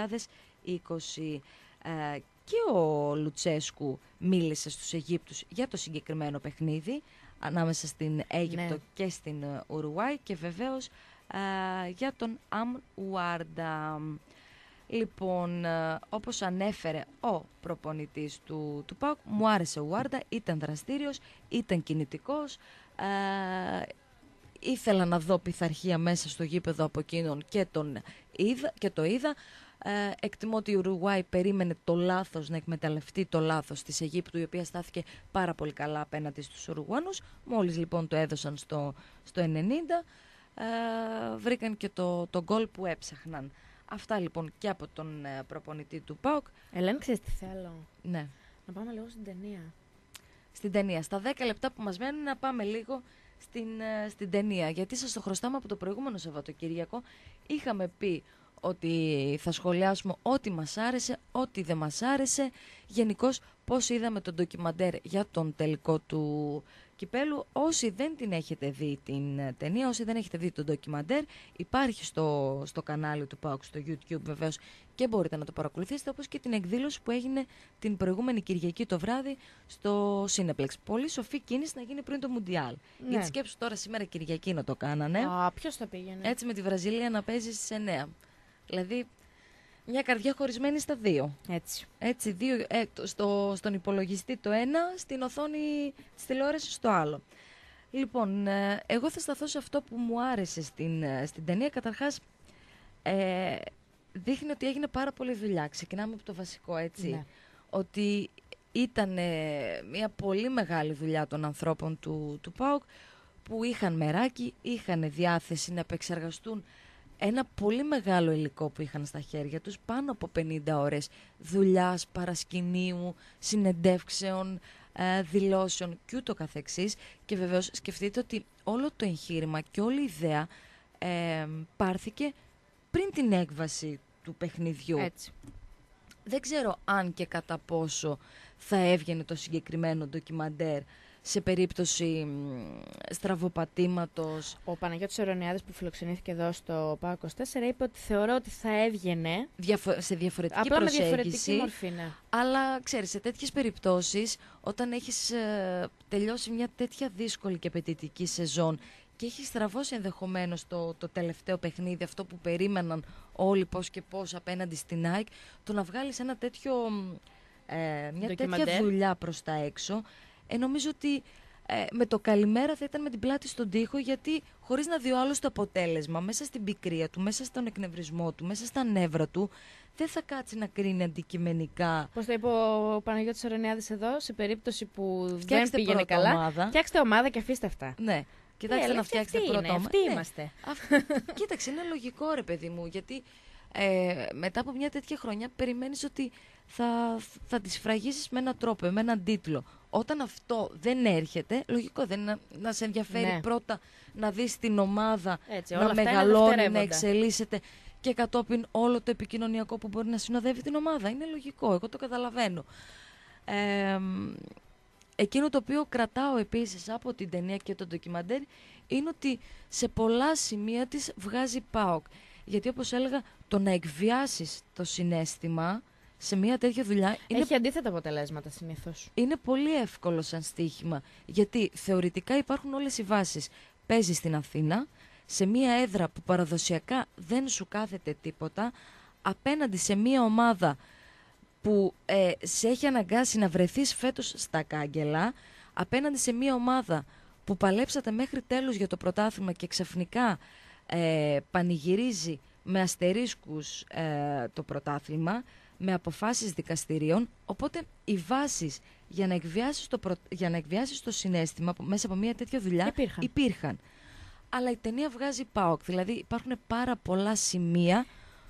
2020. Και ο Λουτσέσκου μίλησε στους Αιγύπτους για το συγκεκριμένο παιχνίδι ανάμεσα στην Αίγυπτο Ναι. και στην Ουρουγουάη και βεβαίως για τον Αμρ Ουάρντα. Λοιπόν, όπως ανέφερε ο προπονητής του ΠΑΟΚ, μου άρεσε ο Ουάρντα, ήταν δραστήριος, ήταν κινητικός, ήθελα να δω πειθαρχία μέσα στο γήπεδο από εκείνον και το είδα. Εκτιμώ ότι η Ουρουγουάη περίμενε το λάθος, να εκμεταλλευτεί το λάθος της Αιγύπτου, η οποία στάθηκε πάρα πολύ καλά απέναντι στους Ουρουγουάνους. Μόλις λοιπόν το έδωσαν στο 90, βρήκαν και το γκολ που έψαχναν. Αυτά λοιπόν και από τον προπονητή του ΠΑΟΚ. Ελένη, ξέρεις τι θέλω? Ναι. Να πάμε λίγο στην ταινία. Στην ταινία. Στα 10 λεπτά που μας μένουν να πάμε λίγο στην ταινία. Γιατί σας το χρωστάμε από το προηγούμενο Σαββατοκύριακο. Είχαμε πει ότι θα σχολιάσουμε ό,τι μας άρεσε, ό,τι δεν μας άρεσε. Γενικώς πώς είδαμε τον ντοκιμαντέρ για τον τελικό του κυπέλου. Όσοι δεν την έχετε δει την ταινία, όσοι δεν έχετε δει τον ντοκιμαντέρ, υπάρχει στο κανάλι του ΠΑΟΚ, στο YouTube βεβαίως, και μπορείτε να το παρακολουθήσετε, όπως και την εκδήλωση που έγινε την προηγούμενη Κυριακή το βράδυ στο Cineplex. Πολύ σοφή κίνηση να γίνει πριν το Μουντιάλ. Ναι. Γιατί σκέψου τώρα σήμερα Κυριακή να το κάνανε. Ποιος θα πήγαινε. Έτσι με τη Βραζιλία να παίζει στις 9. Δηλαδή μια καρδιά χωρισμένη στα δύο. Έτσι δύο, στον υπολογιστή το ένα, στην οθόνη της τηλεόρασης το άλλο. Λοιπόν, εγώ θα σταθώ σε αυτό που μου άρεσε στην ταινία. Καταρχάς, δείχνει ότι έγινε πάρα πολλή δουλειά. Ξεκινάμε από το βασικό, έτσι. Ναι. Ότι ήταν μια πολύ μεγάλη δουλειά των ανθρώπων του ΠΑΟΚ, που είχαν μεράκι, είχαν διάθεση να επεξεργαστούν ένα πολύ μεγάλο υλικό που είχαν στα χέρια τους, πάνω από 50 ώρες δουλειάς, παρασκηνίου, συνεντεύξεων, δηλώσεων και ούτω καθεξής. Και βεβαίως σκεφτείτε ότι όλο το εγχείρημα και όλη η ιδέα πάρθηκε πριν την έκβαση του παιχνιδιού. Έτσι. Δεν ξέρω αν και κατά πόσο θα έβγαινε το συγκεκριμένο ντοκιμαντέρ σε περίπτωση στραβοπατήματος. Ο Παναγιώτης Ορωνιάδης που φιλοξενήθηκε εδώ στο ΠΑΟΚ 24 είπε ότι θεωρώ ότι θα έβγαινε σε διαφορετική απλά προσέγγιση. με διαφορετική μορφή, ναι. Αλλά ξέρεις, σε τέτοιες περιπτώσεις, όταν έχεις τελειώσει μια τέτοια δύσκολη και απαιτητική σεζόν και έχεις στραβώσει ενδεχομένως το τελευταίο παιχνίδι, αυτό που περίμεναν όλοι πώς και πώς απέναντι στην ΑΕΚ, το να βγάλεις ένα τέτοιο, μια τέτοια δουλειά προς τα έξω, νομίζω ότι με το καλημέρα θα ήταν με την πλάτη στον τοίχο, γιατί χωρίς να δει ο άλλος το αποτέλεσμα, μέσα στην πικρία του, μέσα στον εκνευρισμό του, μέσα στα νεύρα του, δεν θα κάτσει να κρίνει αντικειμενικά. Πώς το είπε ο Παναγιώτης Ορωνιάδης εδώ, σε περίπτωση που δεν πήγαινε καλά, ομάδα. Φτιάξτε ομάδα και αφήστε αυτά. Ναι. Κοιτάξτε να φτιάξετε πρώτα ομάδα. Αυτοί είμαστε. Κοίταξε, είναι λογικό ρε παιδί μου, γιατί μετά από μια τέτοια χρονιά περιμένεις ότι θα τις φραγίσεις με έναν τρόπο, με έναν τίτλο. Όταν αυτό δεν έρχεται, λογικό δεν είναι να σε ενδιαφέρει πρώτα να δεις την ομάδα έτσι, να μεγαλώνει, να εξελίσσεται και κατόπιν όλο το επικοινωνιακό που μπορεί να συνοδεύει την ομάδα. Είναι λογικό, εγώ το καταλαβαίνω. Εκείνο το οποίο κρατάω επίσης από την ταινία και το ντοκιμαντέρ είναι ότι σε πολλά σημεία της βγάζει ΠΑΟΚ. Γιατί όπως έλεγα, το να εκβιάσεις το συναίσθημα σε μια τέτοια δουλειά έχει αντίθετα αποτελέσματα συνήθως. Είναι πολύ εύκολο σαν στοίχημα. Γιατί θεωρητικά υπάρχουν όλες οι βάσεις. Παίζεις στην Αθήνα, σε μια έδρα που παραδοσιακά δεν σου κάθεται τίποτα, απέναντι σε μια ομάδα που σε έχει αναγκάσει να βρεθείς φέτος στα κάγκελα, απέναντι σε μια ομάδα που παλέψατε μέχρι τέλους για το πρωτάθλημα και ξαφνικά πανηγυρίζει με αστερίσκους το πρωτάθλημα, με αποφάσεις δικαστηρίων. Οπότε οι βάσεις για να εκβιάσεις το συναίσθημα μέσα από μια τέτοια δουλειά υπήρχαν. Αλλά η ταινία βγάζει ΠΑΟΚ, δηλαδή υπάρχουν πάρα πολλά σημεία.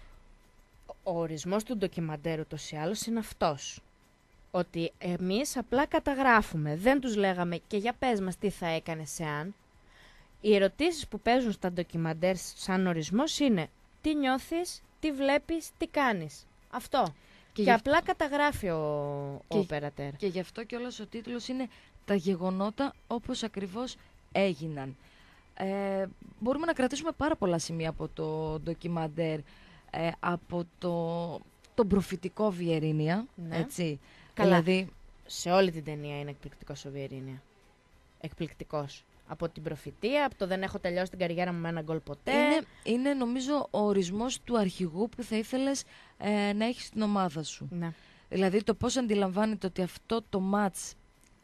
Ο ορισμός του ντοκιμαντέρ ούτως ή άλλως είναι αυτός. Ότι εμείς απλά καταγράφουμε, δεν τους λέγαμε και για πες μας τι θα έκανες εάν. Οι ερωτήσεις που παίζουν στα ντοκιμαντέρ σαν ορισμός είναι τι νιώθεις, τι βλέπεις, τι κάνεις. Αυτό. Και απλά καταγράφει ο οπερατέρ. Και γι' αυτό κιόλας ο τίτλος είναι «Τα γεγονότα όπως ακριβώς έγιναν». Μπορούμε να κρατήσουμε πάρα πολλά σημεία από το ντοκιμαντέρ, από τον προφητικό Βιερίνια, ναι. Έτσι. Καλά, δηλαδή, σε όλη την ταινία είναι εκπληκτικός ο Βιερίνια. Εκπληκτικός. Από την προφητεία, από το δεν έχω τελειώσει την καριέρα μου με ένα γκολ ποτέ. Είναι νομίζω ο ορισμός του αρχηγού που θα ήθελες να έχεις στην ομάδα σου. Ναι. Δηλαδή το πώς αντιλαμβάνεται ότι αυτό το μάτς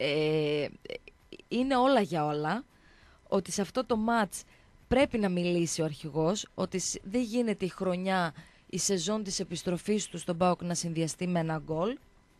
είναι όλα για όλα, ότι σε αυτό το μάτς πρέπει να μιλήσει ο αρχηγός, ότι δεν γίνεται η χρονιά, η σεζόν της επιστροφής του στον ΠΑΟΚ να συνδυαστεί με ένα γκολ.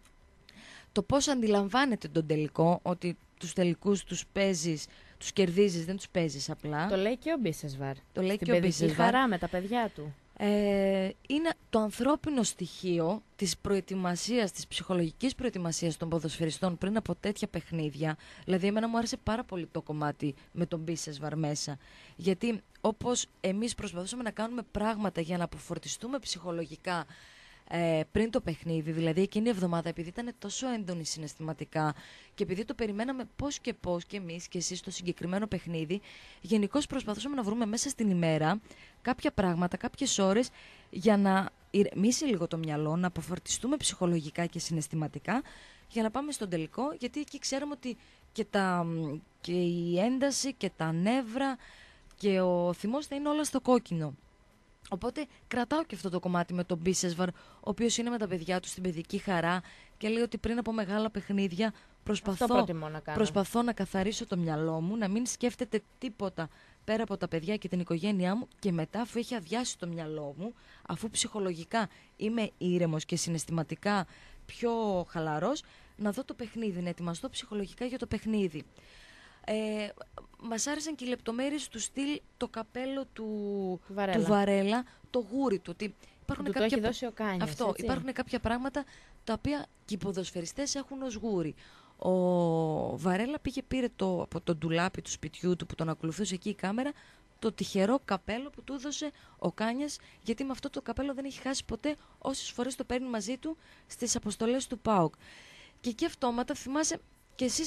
Το πώς αντιλαμβάνεται τον τελικό, ότι τους τελικούς τους παίζεις, τους κερδίζεις, δεν τους παίζεις απλά. Το λέει και ο Μπίσεσβαρ. Το λέει στην και ο Μπίσεσβαρ. Χαρά με τα παιδιά του. Είναι το ανθρώπινο στοιχείο της προετοιμασίας, της ψυχολογικής προετοιμασίας των ποδοσφαιριστών πριν από τέτοια παιχνίδια. Δηλαδή, εμένα μου άρεσε πάρα πολύ το κομμάτι με τον Μπίσεσβαρ μέσα. Γιατί όπως εμείς προσπαθούσαμε να κάνουμε πράγματα για να αποφορτιστούμε ψυχολογικά πριν το παιχνίδι, δηλαδή εκείνη η εβδομάδα, επειδή ήταν τόσο έντονη συναισθηματικά και επειδή το περιμέναμε πώς και εμείς και εσείς στο συγκεκριμένο παιχνίδι, γενικώς προσπαθούσαμε να βρούμε μέσα στην ημέρα κάποια πράγματα, κάποιες ώρες για να ηρεμήσει λίγο το μυαλό, να αποφορτιστούμε ψυχολογικά και συναισθηματικά για να πάμε στον τελικό, γιατί εκεί ξέρουμε ότι και η ένταση και τα νεύρα και ο θυμός θα είναι όλα στο κόκκινο. Οπότε κρατάω και αυτό το κομμάτι με τον Μπίσεσβαρ, ο οποίος είναι με τα παιδιά του στην παιδική χαρά και λέει ότι πριν από μεγάλα παιχνίδια προσπαθώ να καθαρίσω το μυαλό μου, να μην σκέφτεται τίποτα πέρα από τα παιδιά και την οικογένειά μου, και μετά, αφού έχει αδειάσει το μυαλό μου, αφού ψυχολογικά είμαι ήρεμος και συναισθηματικά πιο χαλαρός, να δω το παιχνίδι, να ετοιμαστώ ψυχολογικά για το παιχνίδι. Μας άρεσαν και οι λεπτομέρειες του στυλ, το καπέλο του Βαρέλα, το γούρι του. Του το έχει δώσει ο Κάνιας. Αυτό, έτσι. υπάρχουν κάποια πράγματα τα οποία και οι ποδοσφαιριστές έχουν ως γούρι. Ο Βαρέλα πήρε από το ντουλάπι του σπιτιού του που τον ακολουθούσε εκεί η κάμερα, το τυχερό καπέλο που του έδωσε ο Κάνιας, γιατί με αυτό το καπέλο δεν έχει χάσει ποτέ όσες φορές το παίρνει μαζί του στις αποστολές του ΠΑΟΚ. Και εκεί αυτόματα θυμάσαι και εσύ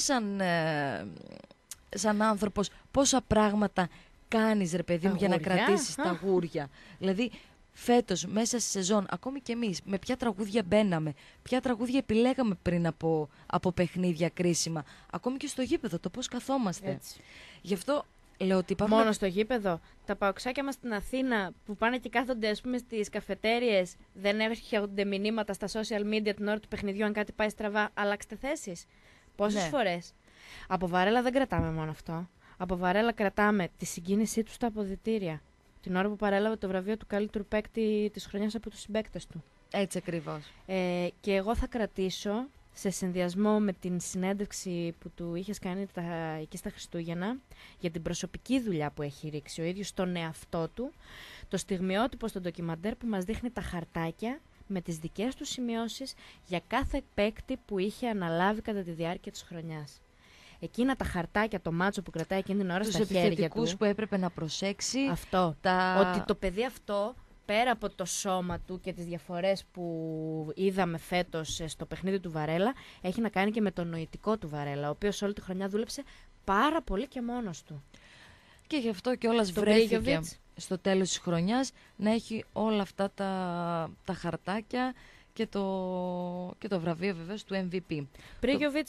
σαν άνθρωπος πόσα πράγματα κάνεις, ρε παιδί μου, για να κρατήσεις τα γούρια. Δηλαδή φέτος μέσα στη σεζόν, ακόμη και εμείς, με ποια τραγούδια μπαίναμε, ποια τραγούδια επιλέγαμε πριν από παιχνίδια κρίσιμα, ακόμη και στο γήπεδο, το πώς καθόμαστε. Έτσι. Γι' αυτό λέω ότι υπάρχουν... Μόνο στο γήπεδο. Τα παοξάκια μας στην Αθήνα που πάνε και κάθονται, ας πούμε, στις καφετέριες, δεν έρχονται μηνύματα στα social media την ώρα του παιχνιδιού αν κάτι πάει στραβά, αλλάξτε θέσεις. Πόσες φορές. Από Βαρέλα δεν κρατάμε μόνο αυτό. Από Βαρέλα κρατάμε τη συγκίνησή του στα αποδυτήρια. Την ώρα που παρέλαβε το βραβείο του καλύτερου παίκτη της χρονιάς από τους συμπαίκτες του. Έτσι ακριβώς. Και εγώ θα κρατήσω, σε συνδυασμό με την συνέντευξη που του είχες κάνει εκεί στα Χριστούγεννα, για την προσωπική δουλειά που έχει ρίξει ο ίδιος στον εαυτό του, το στιγμιότυπο στο ντοκιμαντέρ που μας δείχνει τα χαρτάκια με τις δικές του σημειώσεις για κάθε παίκτη που είχε αναλάβει κατά τη διάρκεια της χρονιάς. Εκείνα τα χαρτάκια, το μάτσο που κρατάει εκείνη την ώρα στα χέρια του. Που έπρεπε να προσέξει. Αυτό. Ότι το παιδί αυτό, πέρα από το σώμα του και τις διαφορές που είδαμε φέτος στο παιχνίδι του Βαρέλα, έχει να κάνει και με το νοητικό του Βαρέλα, ο οποίος όλη τη χρονιά δούλεψε πάρα πολύ και μόνος του. Και γι' αυτό κιόλας βρέθηκε στο τέλος της χρονιάς να έχει όλα αυτά τα χαρτάκια και το βραβείο βεβαίως του MVP. Πρίγιοβιτς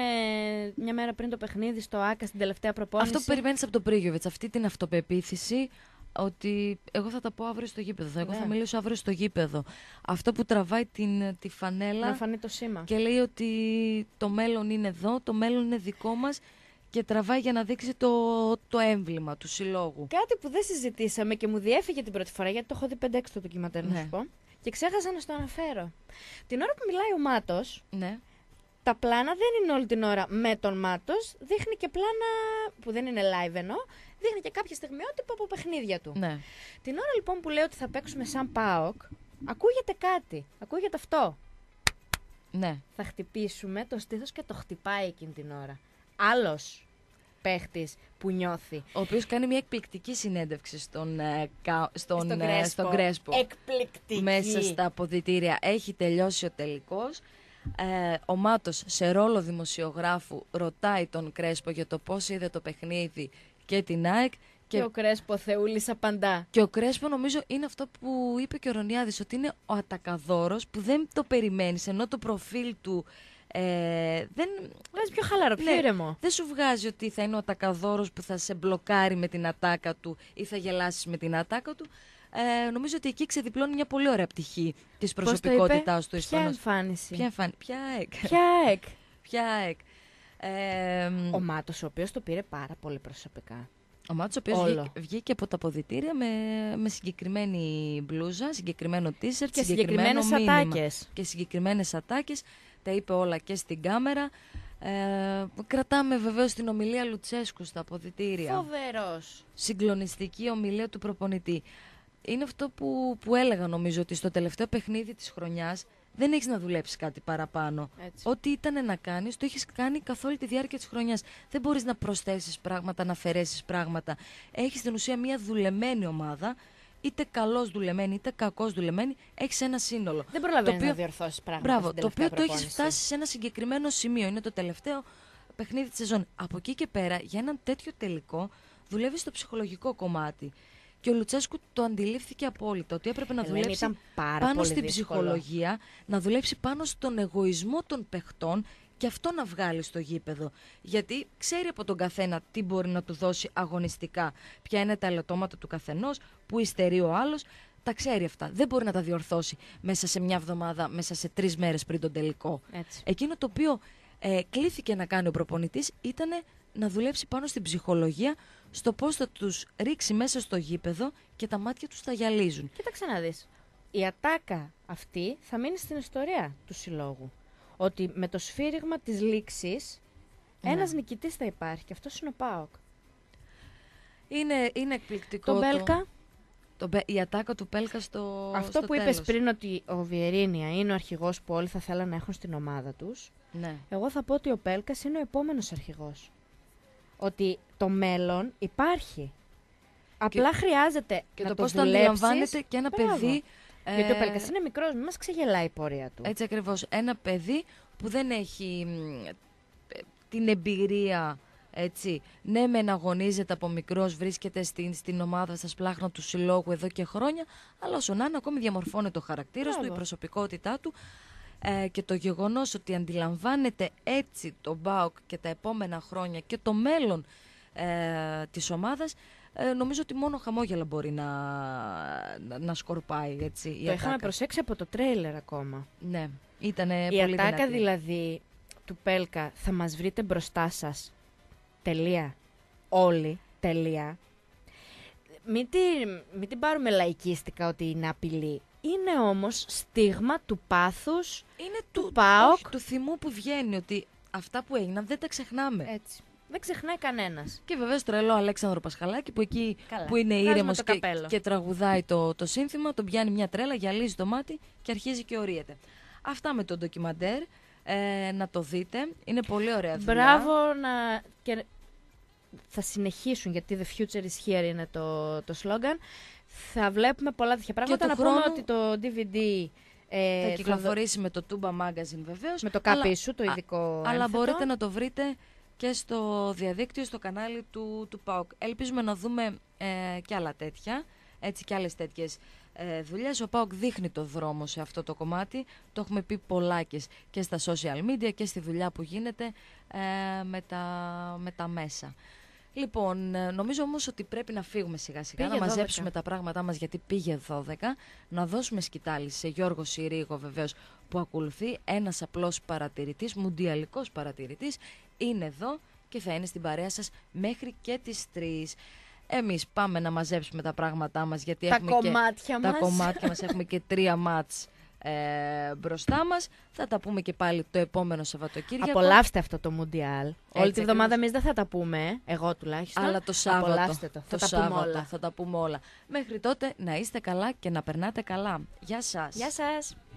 μια μέρα πριν το παιχνίδι στο ΆΚΑ στην τελευταία προπόνηση. Αυτό που περιμένεις από τον Πρίγιοβιτς, αυτή την αυτοπεποίθηση ότι εγώ θα τα πω αύριο στο γήπεδο, εγώ θα μιλήσω αύριο στο γήπεδο. Αυτό που τραβάει τη φανέλα να φανεί το σήμα και λέει ότι το μέλλον είναι εδώ, το μέλλον είναι δικό μας, και τραβάει για να δείξει το έμβλημα του συλλόγου. Κάτι που δεν συζητήσαμε και μου διέφυγε την πρώτη φορά, γιατί το έχω δει 5-6 το ντοκιμαντέρ, να σου πω. Και ξέχασα να στο αναφέρω. Την ώρα που μιλάει ο Μάτος, τα πλάνα δεν είναι όλη την ώρα με τον Μάτος. Δείχνει και πλάνα που δεν είναι live εννοώ. Δείχνει και κάποια στιγμιότυπα από παιχνίδια του. Ναι. Την ώρα λοιπόν που λέει ότι θα παίξουμε σαν ΠΑΟΚ, ακούγεται κάτι. Ακούγεται αυτό. Ναι. Θα χτυπήσουμε το στήθος και το χτυπάει εκείνη την ώρα. Άλλος παίχτης που νιώθει. Ο οποίος κάνει μια εκπληκτική συνέντευξη στον Κρέσπο. Εκπληκτική. Μέσα στα αποδυτήρια. Έχει τελειώσει ο τελικός. Ο Μάτος σε ρόλο δημοσιογράφου ρωτάει τον Κρέσπο για το πώς είδε το παιχνίδι και την ΑΕΚ. Και ο Κρέσπο Θεούλης απαντά. Και ο Κρέσπο νομίζω είναι αυτό που είπε και ο Ρωνιάδης, ότι είναι ο ατακαδόρος που δεν το περιμένεις, ενώ το προφίλ του δεν... Βγάζει πιο χαλαρό, πιο ήρεμο. Δεν σου βγάζει ότι θα είναι ο ατακαδόρος που θα σε μπλοκάρει με την ατάκα του ή θα γελάσεις με την ατάκα του. Νομίζω ότι εκεί ξεδιπλώνει μια πολύ ωραία πτυχή της προσωπικότητάς του. Ποια εμφάνιση. Ποια ΑΕΚ. Ο Μάτος, ο οποίος το πήρε πάρα πολύ προσωπικά. Ο Μάτος, ο οποίος βγήκε από τα αποδυτήρια με συγκεκριμένη μπλούζα, συγκεκριμένο τίσερτ, και συγκεκριμένες ατάκες. Και συγκεκριμένες ατάκες. Τα είπε όλα και στην κάμερα. Κρατάμε βεβαίως την ομιλία Λουτσέσκου στα αποδυτήρια. Φοβερός. Συγκλονιστική ομιλία του προπονητή. Είναι αυτό που έλεγα, νομίζω, ότι στο τελευταίο παιχνίδι της χρονιάς δεν έχεις να δουλέψεις κάτι παραπάνω. Έτσι. Ό,τι ήταν να κάνεις, το έχεις κάνει καθ' όλη τη διάρκεια της χρονιάς. Δεν μπορείς να προσθέσεις πράγματα, να αφαιρέσεις πράγματα. Έχεις στην ουσία μια δουλεμένη ομάδα, είτε καλώς δουλεμένη, είτε κακώς δουλεμένη, έχεις ένα σύνολο. Δεν προλαβαίνεις να διορθώσεις πράγματα. Μπράβο, στην το οποίο τελευταία το έχεις προπόνηση. φτάσει σε ένα συγκεκριμένο σημείο. Είναι το τελευταίο παιχνίδι της σεζόν. Από εκεί και πέρα, για έναν τέτοιο τελικό, δουλεύει στο ψυχολογικό κομμάτι. Και ο Λουτσέσκου το αντιλήφθηκε απόλυτα ότι έπρεπε να δουλέψει ήταν πάρα πάνω πολύ στην δύσκολο. ψυχολογία, να δουλέψει πάνω στον εγωισμό των παιχτών και αυτό να βγάλει στο γήπεδο. Γιατί ξέρει από τον καθένα τι μπορεί να του δώσει αγωνιστικά, ποια είναι τα ελαττώματα του καθενός, που υστερεί ο άλλος. Τα ξέρει αυτά. Δεν μπορεί να τα διορθώσει μέσα σε μια εβδομάδα, μέσα σε 3 μέρες πριν τον τελικό. Έτσι. Εκείνο το οποίο κλήθηκε να κάνει ο προπονητής ήταν να δουλέψει πάνω στην ψυχολογία, στο πώς θα τους ρίξει μέσα στο γήπεδο και τα μάτια τους θα γυαλίζουν. Κοίταξε να δεις. Η ατάκα αυτή θα μείνει στην ιστορία του συλλόγου. Ότι με το σφύριγμα της λήξης ένας νικητής θα υπάρχει και αυτός είναι ο ΠΑΟΚ. Είναι εκπληκτικό. Το Μπέλκα. Η ατάκα του Πέλκα στο Αυτό στο που είπες τέλος. πριν ότι ο Βιερίνια είναι ο αρχηγός που όλοι θα θέλουν να έχουν στην ομάδα τους. Ναι. Εγώ θα πω ότι ο Πέλκας είναι ο επόμενος αρχηγός. Ότι το μέλλον υπάρχει. Απλά χρειάζεται Και να το το πώς το δουλέψεις. αντιλαμβάνεται και ένα Μπράβο. παιδί. Γιατί ο Πέλκας είναι μικρός, μην μας ξεγελάει η πορεία του. Έτσι ακριβώς. Ένα παιδί που δεν έχει την εμπειρία. Έτσι. Ναι, μεν αγωνίζεται από μικρός, βρίσκεται στην ομάδα, στα σπλάχνα του συλλόγου εδώ και χρόνια, αλλά όσο να είναι, ακόμη διαμορφώνει το χαρακτήρα του, η προσωπικότητά του και το γεγονός ότι αντιλαμβάνεται έτσι τον ΠΑΟΚ και τα επόμενα χρόνια και το μέλλον της ομάδας, νομίζω ότι μόνο χαμόγελα μπορεί να σκορπάει. Έτσι, η Το είχαμε ατάκα. προσέξει από το τρέιλερ ακόμα. Ναι, ήτανε Η πολύ ατάκα δυνατή. δηλαδή του Πέλκα, θα μας βρείτε μπροστά σας. Τελεία. Όλοι. Τελεία. Μην την πάρουμε λαϊκίστικα ότι είναι απειλή. Είναι όμως στίγμα του πάθους Είναι του ΠΑΟΚ. όχι, του θυμού που βγαίνει, ότι αυτά που έγιναν δεν τα ξεχνάμε. Έτσι. Δεν ξεχνάει κανένας. Και βεβαίως τρελό Αλέξανδρο Πασχαλάκη που εκεί Καλά. που είναι Βγάζουμε ήρεμος το και, καπέλο. και τραγουδάει το σύνθημα, τον πιάνει μια τρέλα, γυαλίζει το μάτι και αρχίζει και ορίεται. Αυτά με το ντοκιμαντέρ. Να το δείτε. Είναι πολύ ωραία δουλειά. Μπράβο και θα συνεχίσουν, γιατί the future is here είναι το σλόγγαν. Θα βλέπουμε πολλά τέτοια πράγματα. του Να πούμε χρόνου ότι το DVD θα κυκλοφορήσει με το Tuba Magazine βεβαίως. με το κάπι σου, το ειδικό Αλλά ένθετο. μπορείτε να το βρείτε και στο διαδίκτυο, στο κανάλι του ΠΑΟΚ. Ελπίζουμε να δούμε και άλλα τέτοια, έτσι και άλλες τέτοιες δουλειές. Ο ΠΑΟΚ δείχνει το δρόμο σε αυτό το κομμάτι. Το έχουμε πει πολλάκις και στα social media και στη δουλειά που γίνεται με τα μέσα. Λοιπόν, νομίζω όμως ότι πρέπει να φύγουμε σιγά σιγά, Πήγε να 12. μαζέψουμε τα πράγματά μας, γιατί πήγε 12, να δώσουμε σκητάλη σε Γιώργο Συρίγο βεβαίως που ακολουθεί, ένας απλός παρατηρητής, μουντιαλικός παρατηρητής, είναι εδώ και θα είναι στην παρέα σας μέχρι και τις 3. Εμείς πάμε να μαζέψουμε τα πράγματά μας, γιατί Τα έχουμε κομμάτια τα μας. κομμάτια μας, έχουμε και 3 μάτς μπροστά μας. Θα τα πούμε και πάλι το επόμενο Σαββατοκύριακο. Απολαύστε αυτό το Μουντιάλ. Όλη τη ακριβώς. εβδομάδα εμείς δεν θα τα πούμε, εγώ τουλάχιστον. Αλλά το Σάββατο, Απολαύστε το. Θα τα πούμε όλα. θα τα πούμε όλα. Μέχρι τότε να είστε καλά και να περνάτε καλά. Γεια σας. Γεια σας.